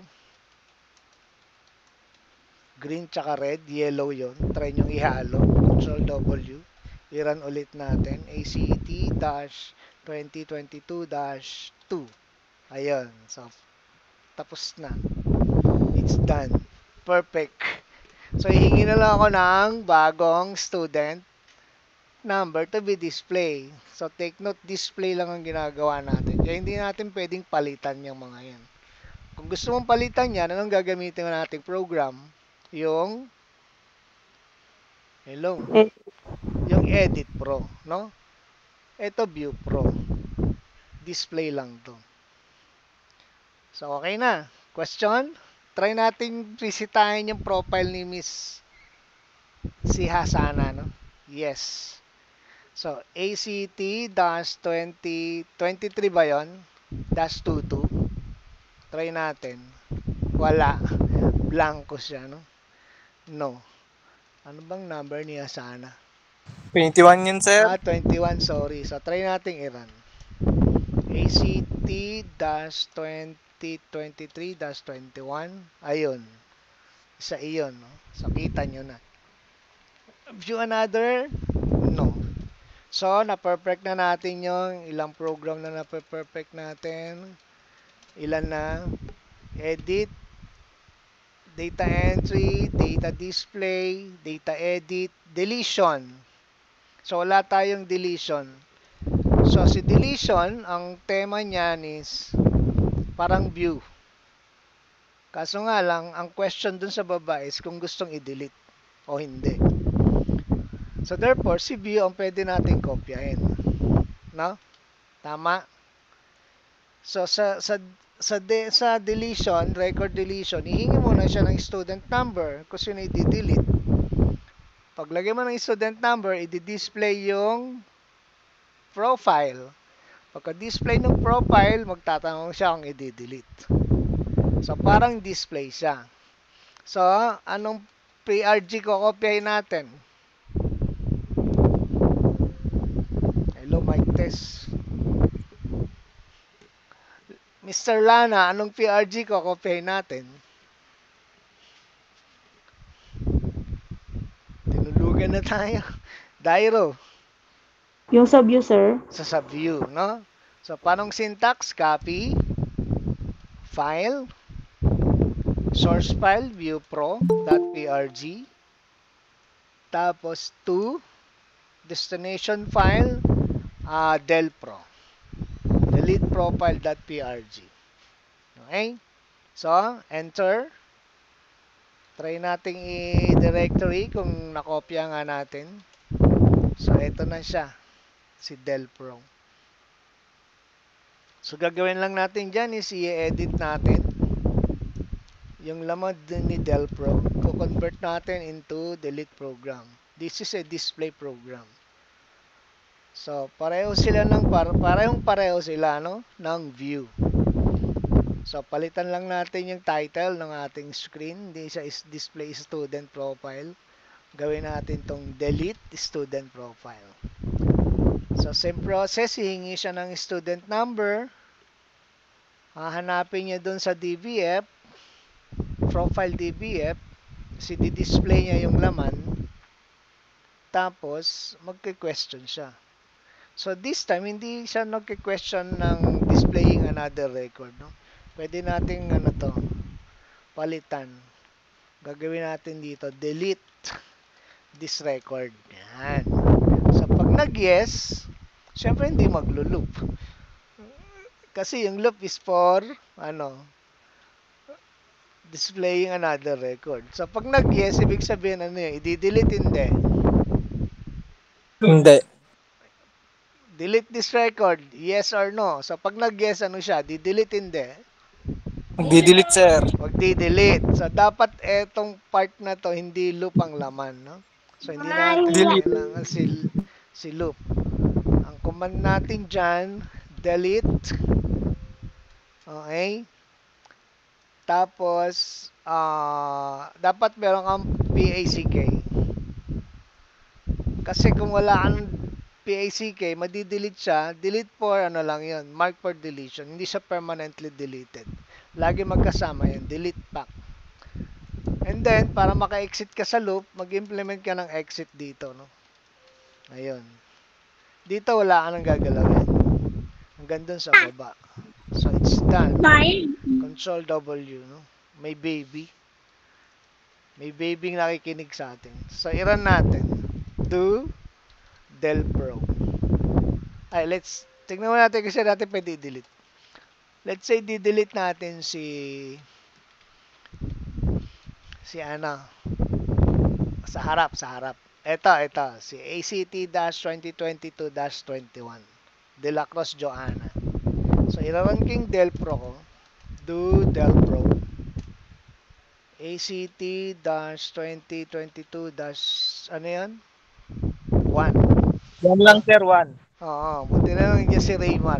Green tsaka red. Yellow yon. Try nyo ihalo. Control W. I-run ulit natin. A C T-twenty twenty-two dash two. Ayun. So, tapos na. It's done. Perfect. So, hihingi na lang ako ng bagong student number to be display. So, take note, display lang ang ginagawa natin. Kaya hindi natin pwedeng palitan yung mga yan. Kung gusto mong palitan yan, anong gagamitin mo nating program? Yung hello.
Eh,
Yung Edit Pro, no? Ito View Pro. Display lang to. So, okay na. Question? Try natin visitahin yung profile ni Miss si Hasana, no? Yes. So, A C T-twenty twenty-three ba yun? Dash twenty-two. Try natin. Wala. Blanco siya, no? No. Ano bang number ni Hasana?
twenty-one yun, sir.
Ah, twenty-one, sorry. So, try natin i-run. A C T-twenty twenty-three dash twenty-one. Ayun. Isa iyon, no? So, kita nyo na. View another? No. So, na-perfect na natin yung ilang program na na-perfect natin. Ilan na? Edit, data entry, data display, data edit, deletion. So, wala tayong deletion. So, si deletion, ang tema niyan is parang view. Kaso nga lang, ang question dun sa baba is kung gustong i-delete o hindi. So, therefore, si view ang pwede natin kopyahin. No? Tama? So, sa, sa, sa, de, sa deletion, record deletion, ihingi muna siya ng student number kung sino i-delete. Paglagay mo ng student number, i-display yung profile. Pagka-display ng profile, magtatanong siya kung i-delete. So, parang display siya. So, anong P R G ko kopyahin natin? Hello, mic test. Mister Lana, anong P R G ko kopyahin natin? Tinulugan na tayo. Dairo.
Yung sa view, sir.
Sa sa view, no? So, panong syntax? Copy, file, source file, viewpro.prg, tapos to, destination file, uh, delpro, delete profile.prg. Okay? So, enter. Try nating i-directory kung nakopya nga natin. So, ito na siya. Si delpro. So, gagawin lang natin dyan is i-edit natin yung laman din ni delpro. Ko-convert natin into delete program. This is a display program. So, pareho sila ng par parehong pareho sila, no, ng view. So, palitan lang natin yung title ng ating screen. Hindi siya is display student profile. Gawin natin tong delete student profile. So, same process, hihingi siya ng student number. Hahanapin niya dun sa D B F, profile D B F, si di-display niya yung laman. Tapos, magke-question siya. So, this time, hindi siya nagke-question ng displaying another record, no? Pwede nating, ano to, palitan. Gagawin natin dito, delete this record. Yan. So, pag nag-yes, syempre hindi maglo-loop. Kasi yung loop is for, ano, displaying another record. So, pag nag-yes, ibig sabihin, ano yun, i-delete hindi.
Hindi.
Delete this record, yes or no. So, pag nag-yes, ano siya, di-delete hindi.
Magdi-delete, sir.
Magdi-delete. So, dapat etong part na to, hindi loop ang laman, no? So, hindi natin
Delete.
kailangan si, si loop. Ang command natin dyan, delete. Okay? Tapos, uh, dapat meron kang P A C K. Kasi kung wala kang P A C K, madi-delete siya. Delete for, ano lang yun, mark for deletion. Hindi siya permanently deleted. Lagi magkasama yun, delete pack. And then, para maka-exit ka sa loop, mag-implement ka ng exit dito, no? Ayun. Dito, wala ka nang gagalawin. Hanggang dun sa baba. So, it's done. Control W, no? May baby. May baby nakikinig sa atin. So, i-run natin. Do delpro. Ay, let's, tignan mo natin kasi natin pwede i-delete. Let's say, di-delete natin si si ano sa harap, sa harap. Ito, ito. Si A C T twenty twenty-two twenty-one. De La Cruz Joanna. So, i-run ko yung delpro ko. Do delpro. A C T twenty twenty-two ano yan? one.
Yan lang, sir, one.
Oo, buti na lang dyan si Raymar.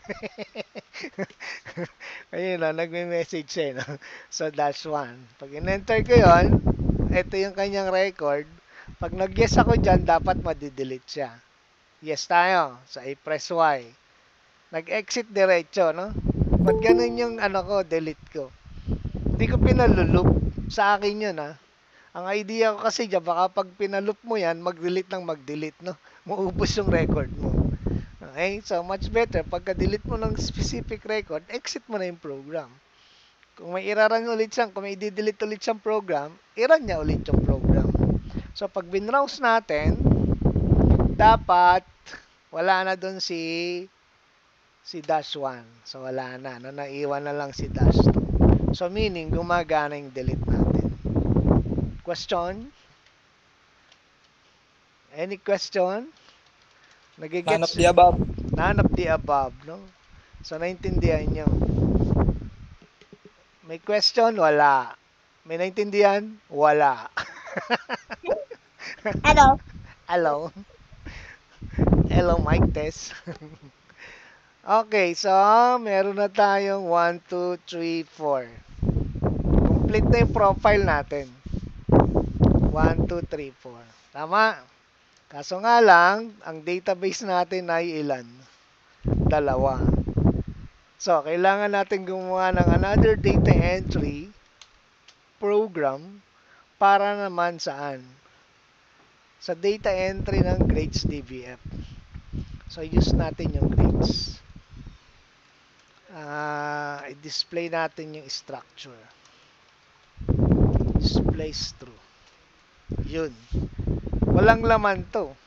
Ayun na, nagme-message siya, no? So, dash one. Pag in-enter ko yun, ito yung kanyang record. Pag nag-yes ako dyan, dapat madi-delete siya. Yes tayo. So, i-press Y. Nag-exit diretso, no? Pag ganun yung, ano ko, delete ko. Hindi ko pinalulup. Sa akin yun, ha? Ang idea ko kasi dyan, baka pag pinaloop mo yan, mag-delete ng mag-delete, no? Maubos yung record mo. Okay? So, much better, pagka-delete mo ng specific record, exit mo na yung program. Kung may iraran ulit siyang, kung may i-delete ulit siyang program, iran niya ulit yung program. So, pag binrowse natin, dapat, wala na dun si si dash one. So, wala na. No? Naiwan na lang si dash two. So, meaning, gumagana yung delete natin. Question? Any question? Nagigets?
None of the above.
None of the above, no? So, naintindihan nyo. May question? Wala. May naintindihan? Wala.
Hello.
Hello. Hello, mic test. Okay, so meron na tayong one, two, three, four. Complete na yung profile natin. one, two, three, four. Tama. Kaso nga lang, ang database natin ay ilan? Dalawa. So, kailangan natin gumawa ng another data entry program para naman saan? Sa data entry ng grades D B F. So, use natin yung grades. Uh, i-display natin yung structure. Displays true. Yun. Walang laman to.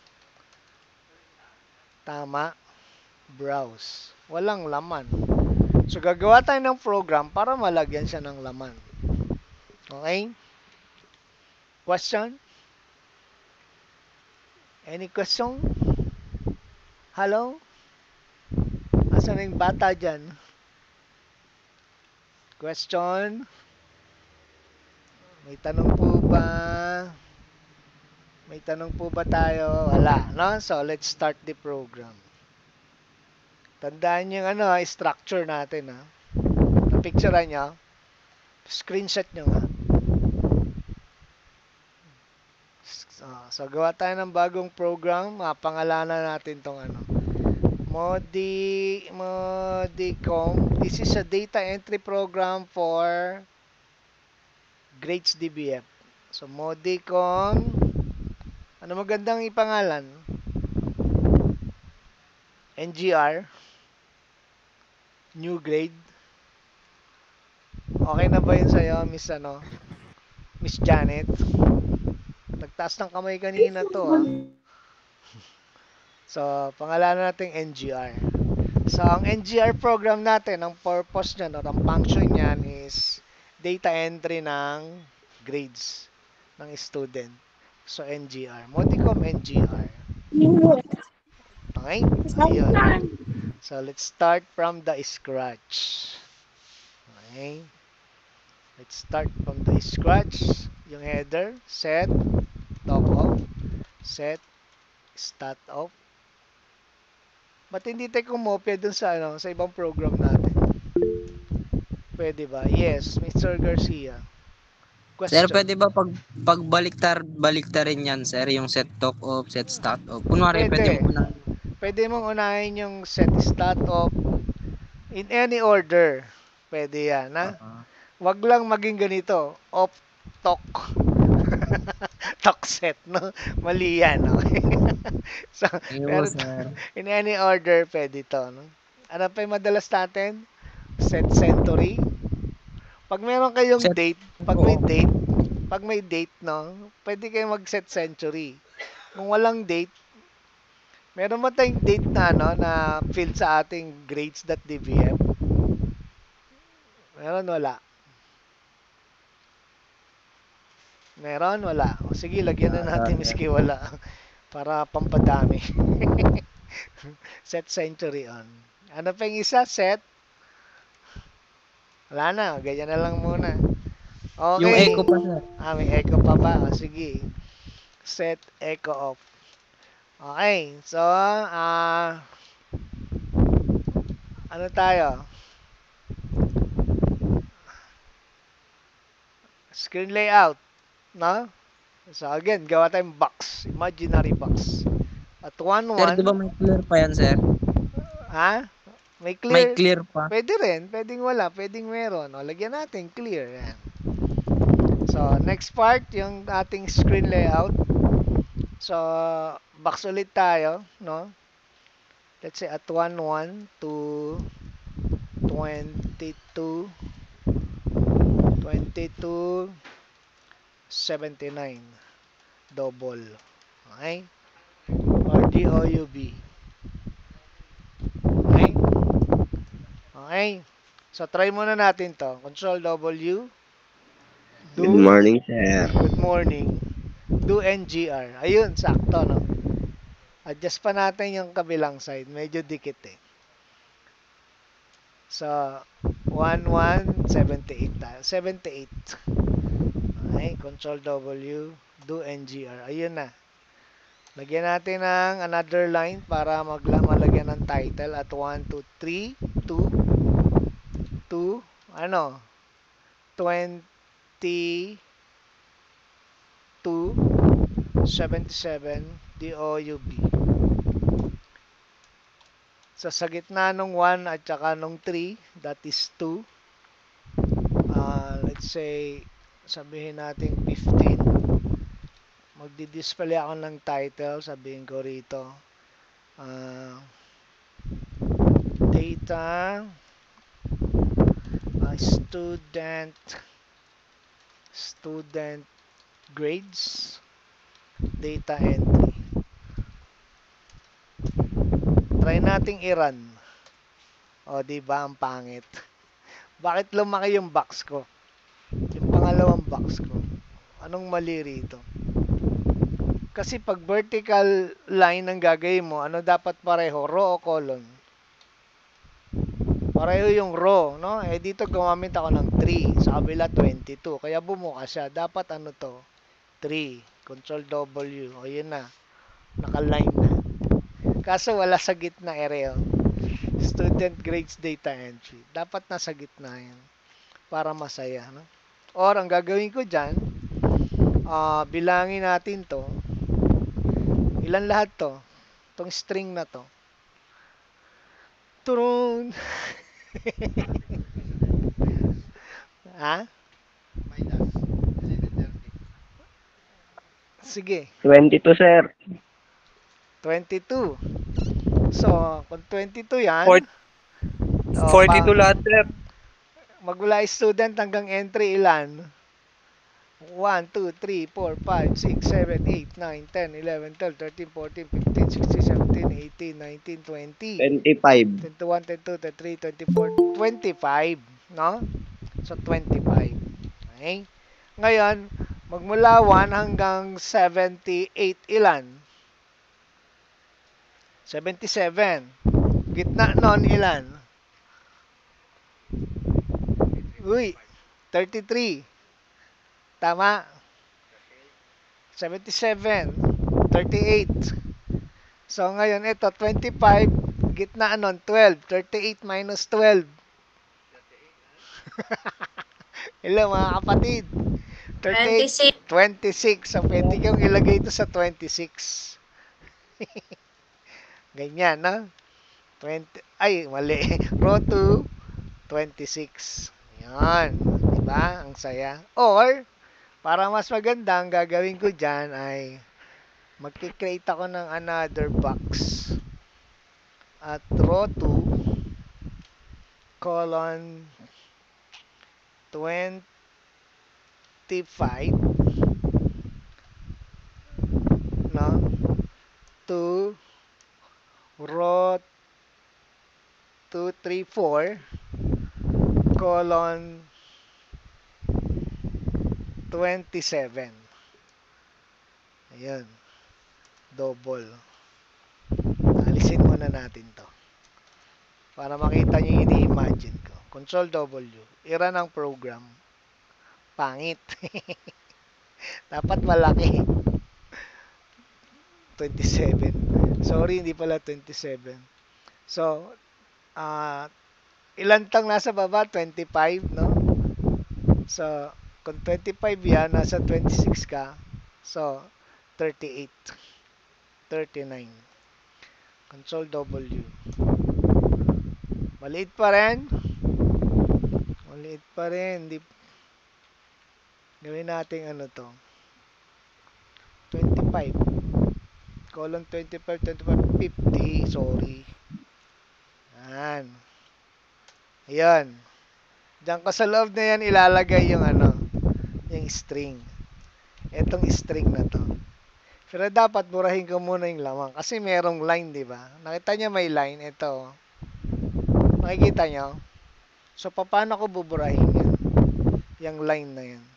Tama. Browse. Walang laman. So, gagawa tayo ng program para malagyan siya ng laman. Okay? Question? Any question? Hello? Asan yung bata dyan? Question? May tanong po ba? May tanong po ba tayo? Wala, no? So, let's start the program. Tandaan yung ano, structure natin, ha? Na-picturean nyo? Screenshot nyo nga. So, so, gawa tayo ng bagong program. Mapangalanan natin tong ano. Modi, Modicom. This is a data entry program for grades D B F. So, Modicom. Ano magandang ipangalan? N G R. New grade. Okay na ba yun sa'yo, Miss ano? Miss Janet? Nagtaas ng kamay kanina to, ha? So, pangalanan natin N G R. So, ang N G R program natin, ang purpose niya, no, ang function niyan is data entry ng grades ng student. So, N G R. Modicom N G R. Okay? Ayun. So, let's start from the scratch. Okay? Let's start from the scratch. Yung header, set, top off, set, stat off. Ba't hindi tayo kumopya dun sa, ano, sa ibang program natin? Pwede ba? Yes, Mister Garcia.
Sir,
Question.
pwede ba pag pagbaliktar baliktarin yan, sir, yung set top off, set start off? Kunwari,
Pwede.
pwede mo na.
Pwede mong unahin yung set stat off in any order. Pwede yan, ha?
Uh-huh.
Wag lang maging ganito. Off, talk. Talk set, no? Mali yan, okay? So, pero
Ayun, sir.
in any order, pwede to, no? Ano pa yung madalas natin? Set century. Pag meron kayong
Set-
date, pag may
Oo.
date, pag may date, no? Pwede kayong mag-set century. Kung walang date, meron mo tayong date na, no, na field sa ating grades.dbm? Meron, wala? Meron, wala? O sige, lagyan na natin miski wala. Para pampadami. Set century on. Ano pa yung isa? Set? Wala na, ganyan na lang muna. Okay.
Yung echo pa, sir.
Ah, may echo pa ba? O, sige. Set echo off. Okay, so, ah, ano tayo? Screen layout, no? So, again, gawa tayong box. Imaginary box. At one
Sir,
one.
di ba may clear pa yan, sir?
Ha? May clear?
May clear pa.
Pwede rin. Pwedeng wala. Pwedeng meron. O, lagyan natin clear. Yan. So, next part, yung ating screen layout. So, box ulit tayo, no? Let's say at one one to twenty-two, twenty-two, seventy-nine. Double. Okay? Or D O U B. Okay? Okay? So, try muna natin to. Control W. Do,
Good morning, sir.
Good morning. Do N G R. Ayun, sakto, no? Adjust pa natin yung kabilang side. Medyo dikit eh. So, one one, seventy-eight tayo. seventy-eight. Okay, Control W. Do N G R. Ayun na. Lagyan natin ng another line para magla malagyan ng title at one, two, three, two, two, ano, twenty-two, seventy-seven, D O U B. So, sa gitna nung one at saka nung three, that is two. Uh, let's say, sabihin natin fifteen. Magdi-display ako ng title, sabihin ko rito. Uh, data, uh, student, student grades, data entry. Try nating i-run. O, di ba ang pangit? Bakit lumaki yung box ko? Yung pangalawang box ko. Anong mali rito? Kasi pag vertical line ang gagawin mo, ano dapat pareho? Row o column? Pareho yung row, no? Eh dito gumamit ako ng three. Sa kabila twenty-two. Kaya bumuka siya. Dapat ano to? three. Control W. O yun na. Naka-line na. Kaso wala sa gitna area. Student grades data entry. Dapat nasa gitna yan. Para masaya, no? Or ang gagawin ko dyan, uh, bilangin natin to. Ilan lahat to? Itong string na to. Turun! Ha? Sige.
twenty-two, sir.
twenty-two. So, kung twenty-two yan,
Fort-
oh,
forty-two
pa-
lahat, sir.
magmula student hanggang entry ilan? one, two, three, four, five, six, seven, eight, nine, ten, eleven, twelve, thirteen, fourteen, fifteen, sixteen, seventeen, eighteen, nineteen, twenty,
twenty-five.
twenty-one, twenty-two, twenty-three, twenty-four, twenty-five, no? So, twenty-five. Okay? Ngayon, magmula one hanggang seventy-eight ilan? seventy-seven. Gitna nun ilan? Uy, thirty-three. Tama. seventy-seven. thirty-eight. So, ngayon, ito, twenty-five. Gitna nun, twelve. thirty-eight minus twelve. Hello, mga kapatid. thirty-eight,
twenty-six.
twenty-six. So, pwede kong ilagay ito sa twenty-six. Ganyan, no? twenty, ay, mali. Row two, twenty-six. Yan. Diba? Ang saya. Or, para mas maganda, ang gagawin ko dyan ay magkikreate ako ng another box. At row two, colon, twenty-five, no? To row two, three, four, colon, twenty-seven. Ayan. Double. Alisin muna natin to. Para makita nyo yung ini-imagine ko. Control W. I-run ang program. Pangit. Dapat malaki. twenty-seven. Sorry, hindi pala twenty-seven. So, uh, ilan tang nasa baba? twenty-five, no? So, kung twenty-five yan, nasa twenty-six ka. So, thirty-eight. thirty-nine. Control W. Maliit pa rin. Maliit pa rin. Di... Gawin natin ano to. twenty-five. Colon twenty-five, twenty-five, fifty. Sorry. Yan. Ayan. Diyan ka sa loob na yan ilalagay yung ano, yung string. Etong string na to. Pero dapat burahin ko muna yung lamang kasi merong line, di ba? Nakita niyo may line ito. Nakikita niyo? So paano ko buburahin yan? Yung line na yan.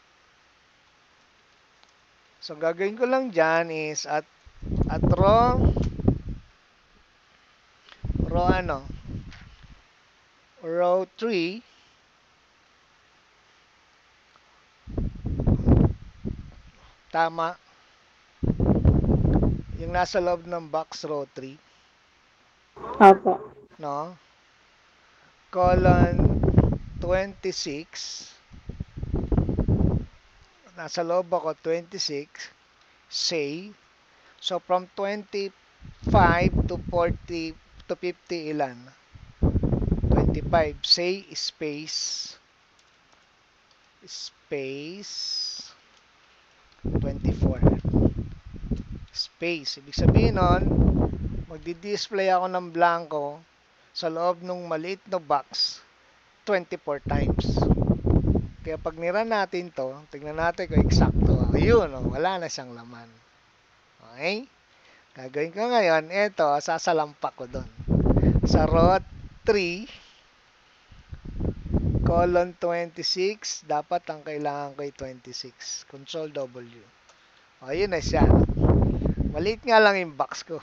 So gagawin ko lang diyan is at at row row ano? Row three, tama. Yung nasa loob ng box row three,
Opo.
no? Colon twenty-six. Nasa loob ako twenty-six. Say. So from twenty-five to forty to fifty ilan? twenty-five. Say space. Space. twenty-four. Space. Ibig sabihin nun, magdi-display ako ng blanco sa loob ng maliit na box twenty-four times. Kaya pag nira natin to, tignan natin kung eksakto. Ayun, oh, wala na siyang laman. Okay? Gagawin ko ngayon, ito, sasalampak ko doon. Sa row three, colon twenty-six, dapat ang kailangan ko ay twenty-six. Control W. O, yun na siya. Maliit nga lang yung box ko.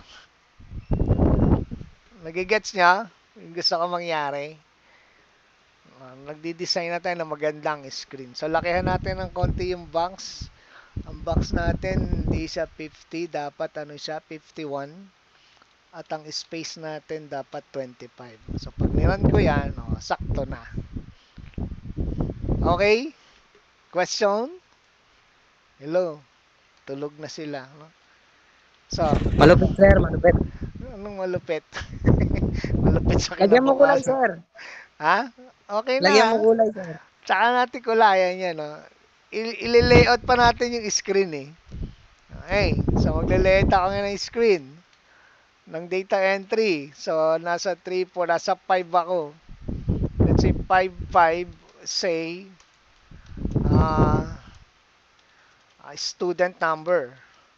Nagigets niya? Yung gusto ko mangyari. Uh, nagdi-design na tayo ng magandang screen. So, lakihan natin ng konti yung box. Ang box natin, hindi siya fifty. Dapat ano siya, fifty-one. At ang space natin, dapat twenty-five. So, pag niran ko yan, oh, sakto na. Okay? Question? Hello? Tulog na sila. No? So,
Malupit, sir. Malupit.
anong malupit? Malupit sa
Lagyan mo kulay,
kinabukasan.
sir.
Ha? Okay na.
Lagyan mo kulay, sir.
Tsaka natin kulayan yan, no? I- Ili-layout pa natin yung screen, eh. Okay. So, magle-layout ako ngayon ng screen ng data entry. So, nasa three, four, nasa five ako. Let's say five, five, say, uh, student number.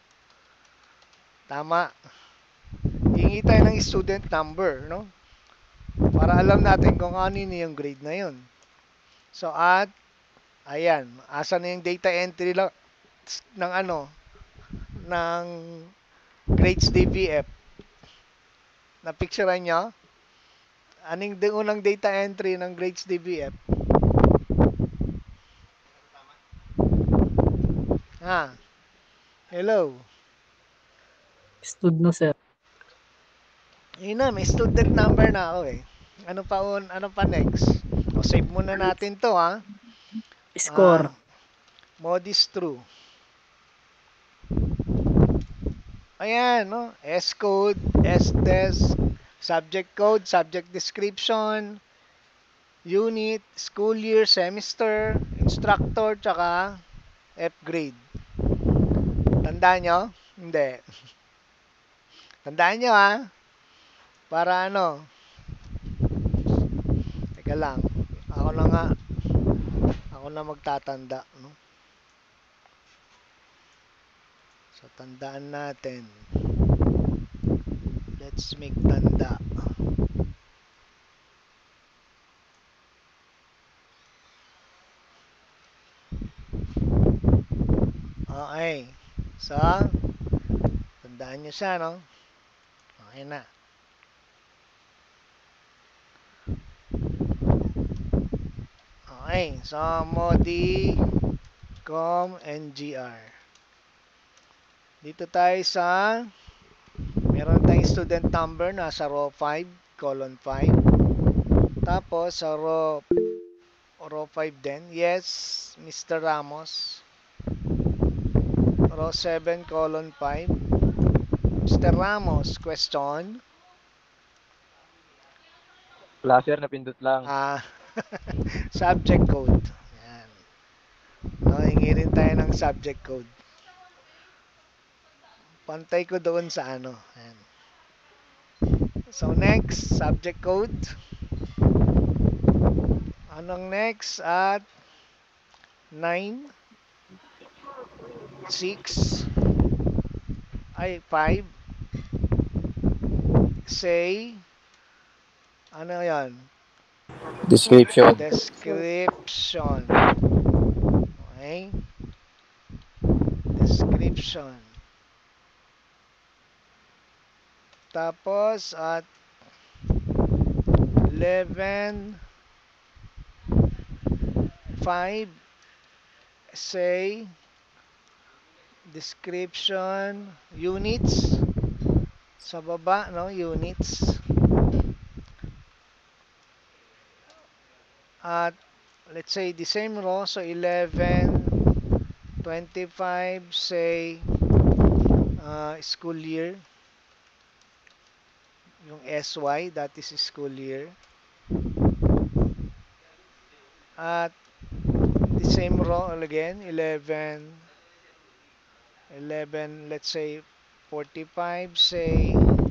Tama. Hingi tayo ng student number, no? Para alam natin kung ano yung grade na yun. So, at, ayan, asa na yung data entry lang ng ano, ng grades D B F. Na-picturean nyo? Anong unang data entry ng grades D B F? Ha? Hello?
Stud no, sir.
Yun na, may student number na ako eh. Ano pa un, ano pa next? O, save muna natin to, ha?
Score.
Ah, modis true. Ayan, no? S-code, S-desk, subject code, subject description, unit, school year, semester, instructor, tsaka F-grade. Tandaan nyo? Hindi. Tandaan nyo, ha? Para ano? Teka lang. Ako na nga. Ako na magtatanda, no? So, tandaan natin. Let's make tanda. Okay. So, tandaan nyo siya, no? Okay na. Okay. So, Modi, Com, N G R. Dito tayo sa meron tayong student number nasa row five, column five. Tapos, sa row row five din. Yes, Mister Ramos. Row seven, column five. Mister Ramos, question.
Wala, sir. Napindot lang.
Ah, subject code. Yan. No, hingi rin tayo ng subject code. Pantay ko doon sa ano. Yan. So, next, subject code. Anong next? At nine, six, ay, five, say, ano yan?
Description.
Description. Okay? Description. Tapos, at eleven, five, say, description, units, Sa baba, no, units. At let's say the same row, so eleven, twenty-five, say uh, school year. Yung S Y, that is school year. At the same row again, eleven, eleven, let's say forty-five, say,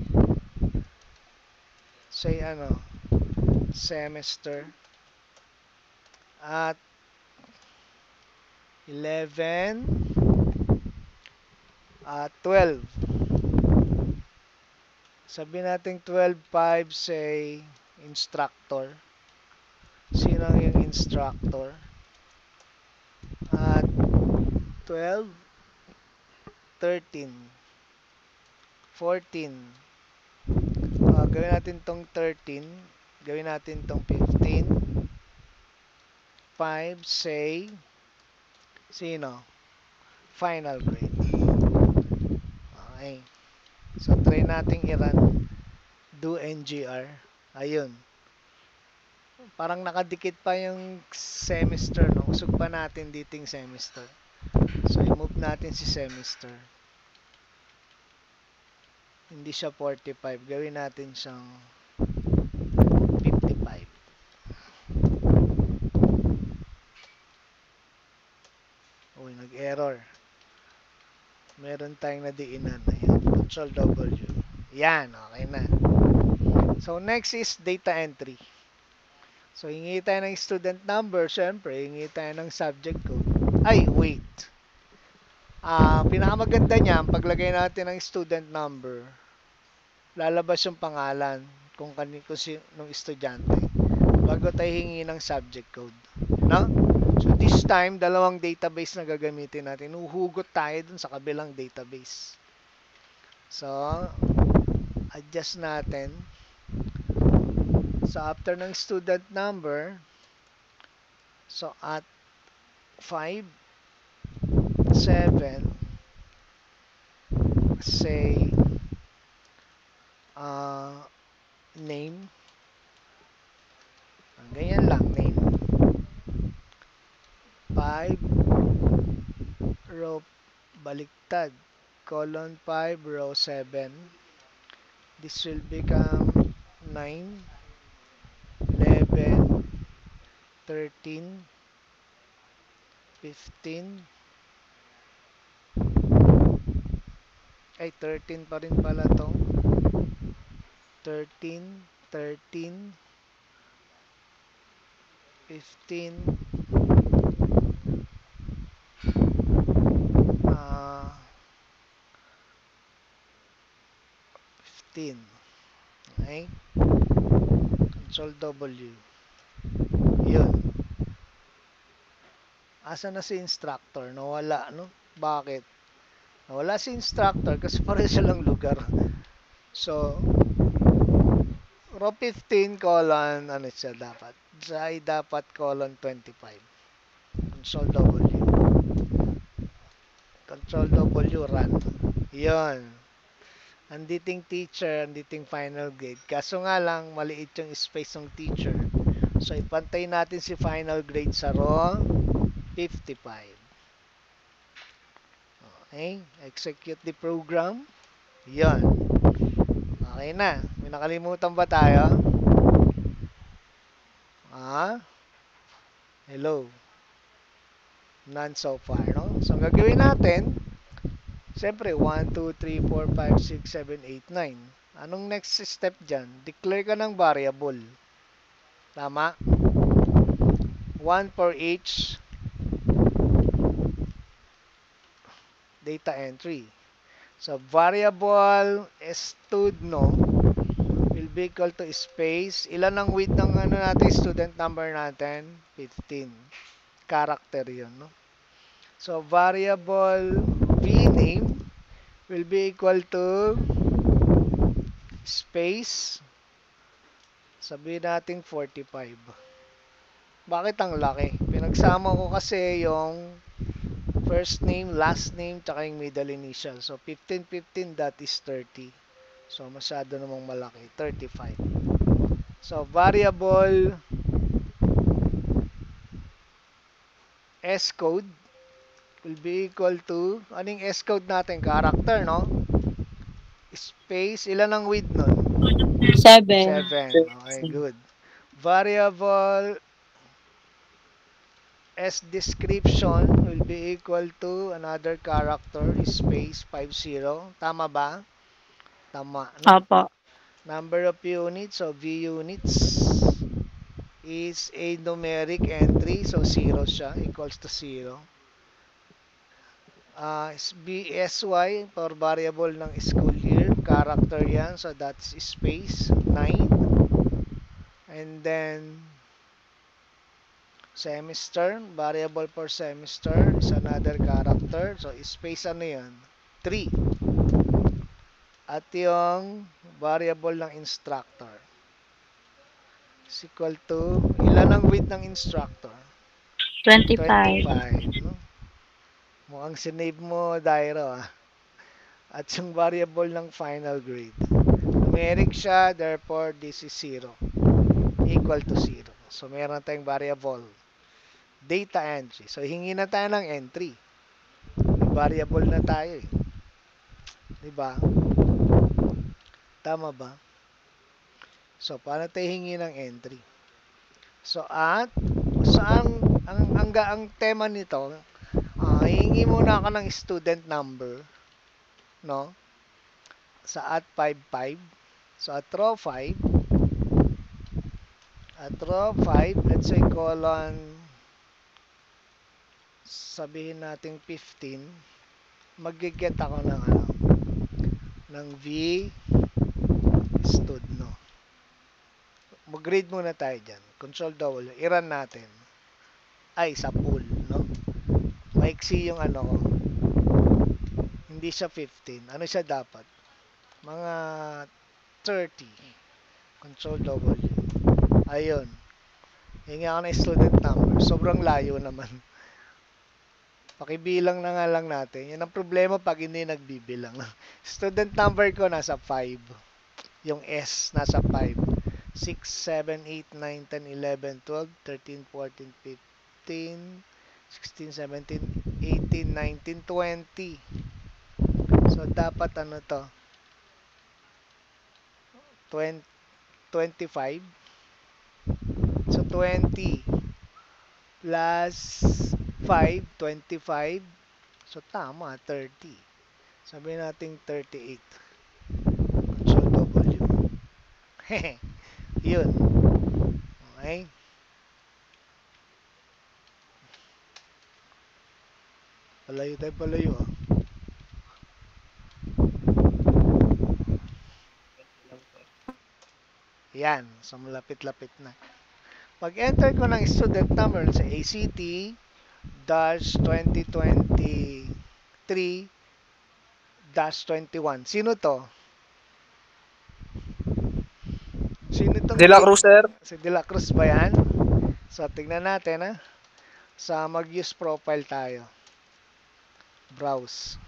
say ano, semester. At eleven, at twelve. Sabi natin twelve, five, say, instructor. Sino yung instructor? At twelve, thirteen, fourteen. Uh, gawin natin tong thirteen. Gawin natin tong fifteen. five, say, sino? Final grade. Okay. So, try natin i-run. Do N G R. Ayun. Parang nakadikit pa yung semester, no? Usog pa natin dito yung semester. So, i-move natin si semester. Hindi siya forty-five. Gawin natin siyang fifty-five. Uy, nag-error. Meron tayong nadiinan. Ayan. Control W. Yan, okay na. So, next is data entry. So, hingi tayo ng student number. Siyempre, hingi tayo ng subject code. Ay, wait. Ah, pinakamaganda niyan, paglagay natin ng student number, lalabas yung pangalan kung kanino kung si nung estudyante bago tayo hingi ng subject code. No? So, this time, dalawang database na gagamitin natin. Uhugot tayo dun sa kabilang database. So, adjust natin. So, after ng student number, so, at five, seven, say, uh, name. Ganyan lang, name. five, row, baliktad, colon five, row seven. This will become nine, eleven, thirteen, fifteen, ay thirteen pa rin pala to, thirteen, thirteen, fifteen, uh, fifteen. Okay? Control W. Yun. Asa na si instructor? Nawala, no? Bakit? Nawala si instructor kasi pareho silang lugar. So, row fifteen colon, ano siya dapat? Siya ay dapat colon twenty-five. Control W. Control W, run. Yun. Anditing teacher, anditing final grade. Kaso nga lang, maliit yung space ng teacher. So, ipantay natin si final grade sa row fifty-five. Okay. Execute the program. Yun. Okay na. May nakalimutan ba tayo? Ah? Hello. None so far, no? So, ang gagawin natin, siyempre, one, two, three, four, five, six, seven, eight, nine. Anong next step dyan? Declare ka ng variable. Tama? one for each data entry. So, variable studno will be equal to space. Ilan ang width ng ano natin, student number natin? fifteen. Character yun, no? So, variable vname will be equal to space. Sabihin natin forty-five. Bakit ang laki? Pinagsama ko kasi yung first name, last name, tsaka yung middle initial. So, fifteen, fifteen, that is thirty. So, masyado namang malaki. thirty-five. So, variable S code will be equal to, anong S code natin? Character, no? Space, ilan ang width nun?
Seven.
seven. Okay, good. Variable S description will be equal to another character, space, fifty. Tama ba? Tama, no?
Opo.
Number of units, so V units is a numeric entry, so zero siya, equals to zero. Uh, B S Y for variable ng school year, character yan, so that's space, nine. And then, semester, variable for semester is another character, so space ano yan? three. At yung variable ng instructor is equal to, ilan ang width ng instructor?
Twenty-five.
twenty-five. No? Mukhang sinave mo, Dairo. Ah. At yung variable ng final grade. Numeric siya, therefore this is zero. Equal to zero. So, meron tayong variable. Data entry. So, hingi na tayo ng entry. Variable na tayo eh. Diba? Tama ba? So, paano tayo hingi ng entry? So, at, saan, ang, ang, ang tema nito, uh, hingi muna ako ng student number, no? Sa at fifty-five. So, at row five, at row five, let's say colon, sabihin natin fifteen, mag-get ako ng ano, ng V stud, no? Mag-read muna tayo dyan. Control W. I-run natin. Ay, sa pool, no? Maiksi yung ano ko. Hindi siya fifteen. Ano siya dapat? Mga thirty. Control W. Ayun. Hingi ako ng student number. Sobrang layo naman. Pakibilang na nga lang natin. Yan ang problema pag hindi nagbibilang. Student number ko nasa five. Yung S nasa five. six, seven, eight, nine, ten, eleven, twelve, thirteen, fourteen, fifteen, sixteen, seventeen, eighteen, nineteen, twenty. So, dapat ano to? twenty, twenty-five. So, twenty plus five, twenty-five. So, tama, thirty. Sabihin natin thirty-eight. Control W. Hehe. Yun. Okay. Palayo tayo, palayo ah. Yan. So, malapit-lapit na. Pag-enter ko ng student number sa A C T dash twenty twenty-three dash twenty-one. Sino to? Sino itong
De La Cruz, sir.
Si De La Cruz ba yan? So, tignan natin ha. Sa mag-use profile tayo. Browse.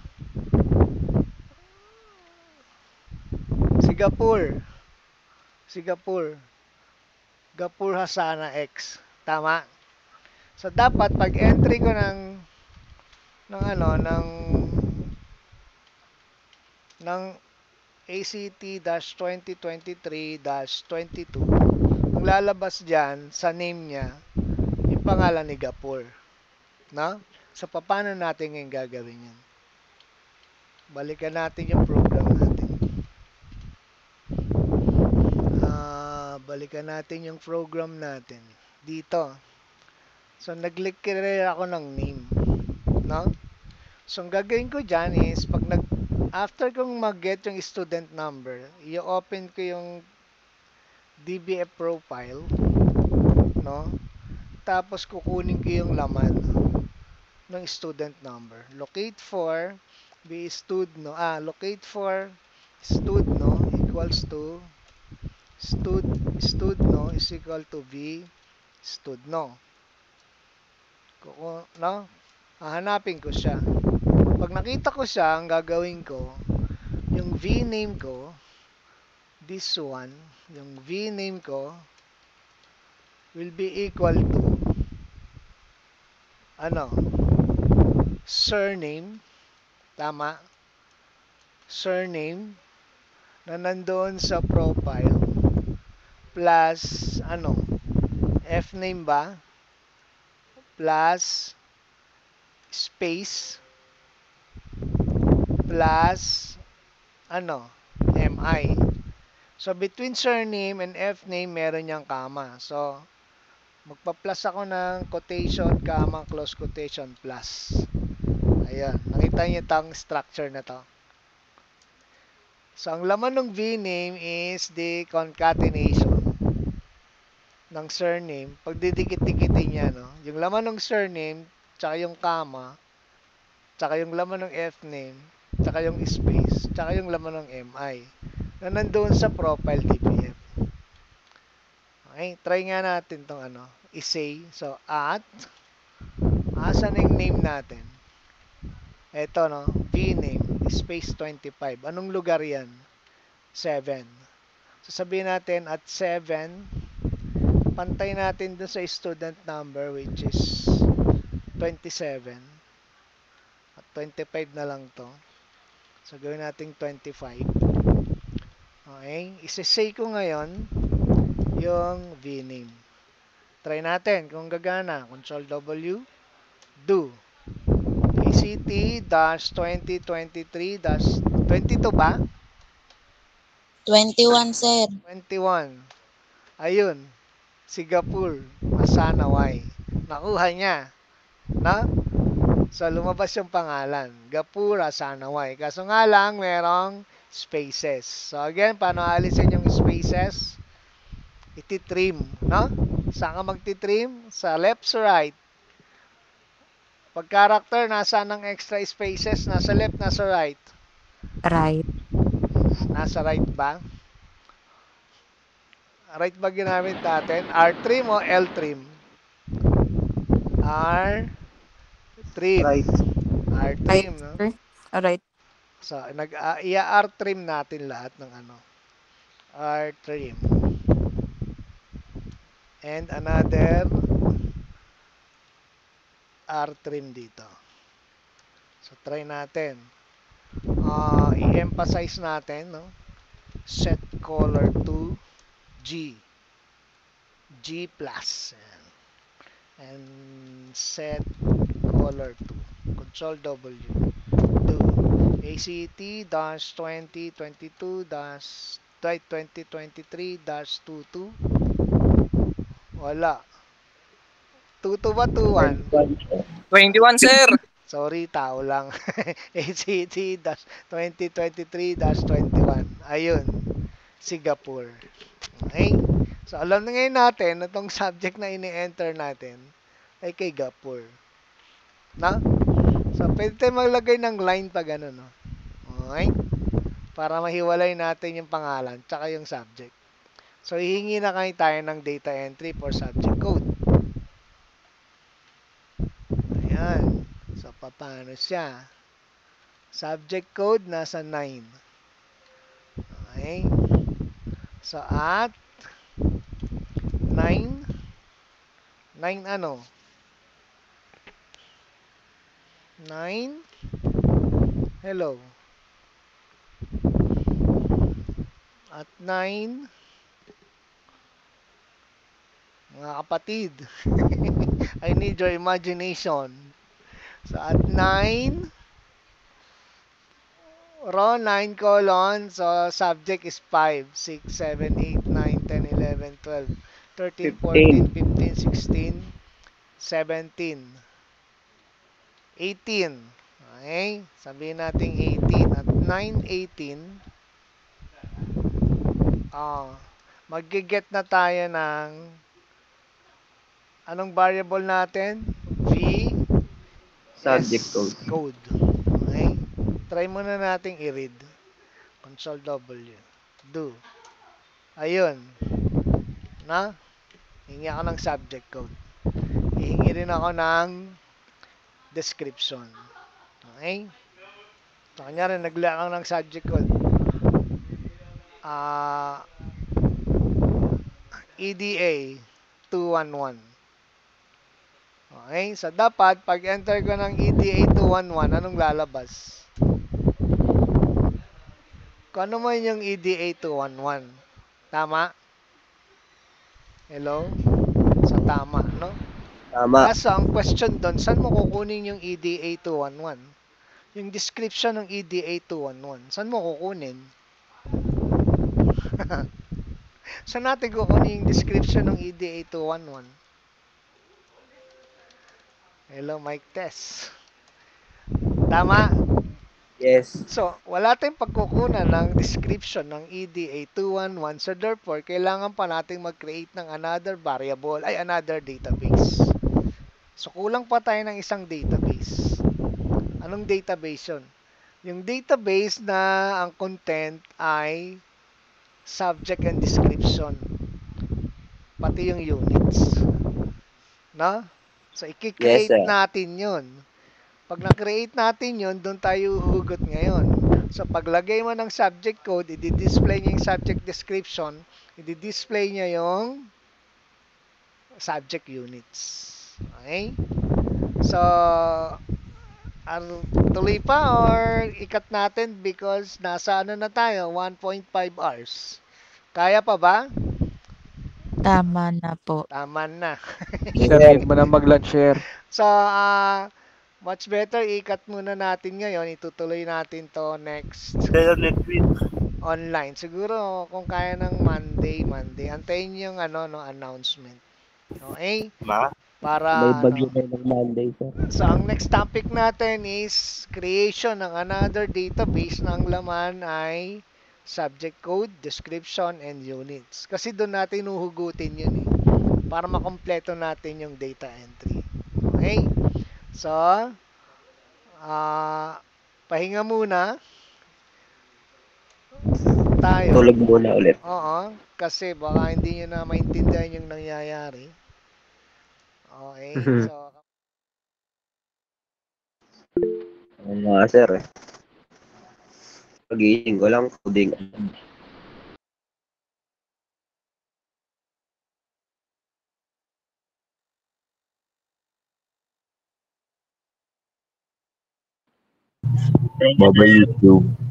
Singapore. Singapore. Gapur Hasana X. Tama? So, dapat pag-entry ko ng ng ano, ng ng A C T twenty twenty-three dash twenty-two, ang lalabas dyan sa name niya, yung pangalan ni Gapur. No? So, paano natin ngayon gagawin yan? Balikan natin yung program natin. Uh, balikan natin yung program natin. Dito. So, nag-click ako ng name. No? So, ang gagawin ko dyan is, pag nag after kong mag-get yung student number, i-open ko yung D B F profile, no? Tapos kukunin ko yung laman ng student number. Locate for B stud no. Ah, locate for stud no equals to stud stud no is equal to V stud no. Kuku, no? Hahanapin ko siya. Pag nakita ko siya, ang gagawin ko, yung V name ko, this one, yung V name ko, will be equal to, ano, surname, tama, surname, na nandoon sa profile, plus, ano, F name ba, plus, space, plus, ano, M I. So, between surname and F name, meron niyang comma. So, magpa-plus ako ng quotation, comma, close quotation, plus. Ayan. Nakita niyo itong structure na to. So, ang laman ng V name is the concatenation ng surname. Pag didikit-dikitin niya, no? Yung laman ng surname, tsaka yung comma, tsaka yung laman ng F name, tsaka yung space, tsaka yung laman ng M I na nandoon sa profile D P F. Okay, try nga natin tong ano, i-say. So, at, asan yung name natin? Eto, no, vname, space twenty-five. Anong lugar yan? seven. So, sabihin natin at seven, pantay natin dun sa student number which is twenty-seven. At twenty-five na lang to. So, gawin natin twenty-five. Okay, isi-say ko ngayon yung vname. Try natin kung gagana. Control W, do. A C T twenty twenty-three twenty-two ba?
twenty-one, sir.
twenty-one. Ayun. Singapore. Masanaway. Nakuha niya. Na? So, lumabas yung pangalan. Gapura Sanaway. Kaso nga lang, merong spaces. So, again, paano alisin yung spaces? Iti-trim, no? Saan ka magti-trim? Sa left sa right. Pag character, nasa ng extra spaces? Nasa left, nasa right?
Right.
Nasa right ba? Right ba ginamit natin? R-trim o L-trim? R-trim.
Right.
R-trim, no?
Right.
So, nag uh, i-R-trim natin lahat ng ano. R-trim. And another R-trim dito. So, try natin. Uh, i-emphasize natin, no? Set color to G. G plus. And set color to Control W. Do A C T twenty twenty-two twenty twenty-three twenty-two. Wala. twenty-two ba? twenty-one?
twenty-one, sir.
Sorry, tao lang. A C T twenty twenty-three twenty-one. Ayun. Singapore. Okay? So, alam na ngayon natin na itong subject na ini-enter natin ay kay Gapur. Na? So, pwede tayo maglagay ng line pa gano'n, no? Okay? Para mahiwalay natin yung pangalan tsaka yung subject. So, hihingi na kayo tayo ng data entry for subject code. Ayan. So, paano siya? Subject code nasa nine. Okay? So, at nine. nine ano? nine. Hello. At nine. Mga kapatid. I need your imagination. So, at nine. Row nine colon. So, subject is five, six, seven, eight, nine, ten, eleven, twelve, thirteen, fourteen, fifteen, sixteen, seventeen, eighteen. Okay? Sabihin natin eighteen. At nine, eighteen. Oh, mag-get na tayo ng anong variable natin? V
Subject
S
code.
code. Okay? Try muna nating i-read. Control W. Do. Ayun. Na? Hingi ako ng subject code. Hihingi rin ako ng description. Okay? So, kanyari, nagla ako ng subject code. ah, E D A two one one. Okay? So, dapat, pag enter ko ng E D A two one one, anong lalabas? Kung ano man yung E D A two one one. Tama? Hello? So, tama, no?
Tama.
Kaso, ang question doon, saan mo kukunin yung E D A two one one? Yung description ng E D A two one one, saan mo kukunin? Saan natin kukunin yung description ng E D A two one one? Hello, mic test. Tama?
Yes.
So, wala tayong pagkukunan ng description ng E D A two one one. So, therefore, kailangan pa nating mag-create ng another variable, ay another database. So, kulang pa tayo ng isang database. Anong database yun? Yung database na ang content ay subject and description. Pati yung units. No? So, i-create
Yes, sir.
natin yun. Pag na-create natin yun, doon tayo huhugot ngayon. So, paglagay mo ng subject code, i-display niya yung subject description, i-display niya yung subject units. Okay? So, ar- tuloy pa or ikat natin because nasa ano na tayo, one point five hours. Kaya pa ba?
Tama na po.
Tama na.
Sir, need mo na mag-lunch, sir.
So, ah, much better ikat muna natin ngayon. Itutuloy natin to next
next week.
online. Siguro kung kaya ng Monday, Monday. Antayin yung ano, no, announcement. Okay?
Ma?
Para ano.
na ng Monday, sir.
So, ang next topic natin is creation ng another database na ang laman ay subject code, description, and units. Kasi doon natin uhugutin yun eh. Para makompleto natin yung data entry. Okay? So, ah, pahinga muna tayo.
Tulog muna ulit.
Oo, kasi baka hindi nyo na maintindihan yung nangyayari. Okay, so,
Oo nga, sir. Eh. Pagising ko lang, coding. Bye-bye, YouTube.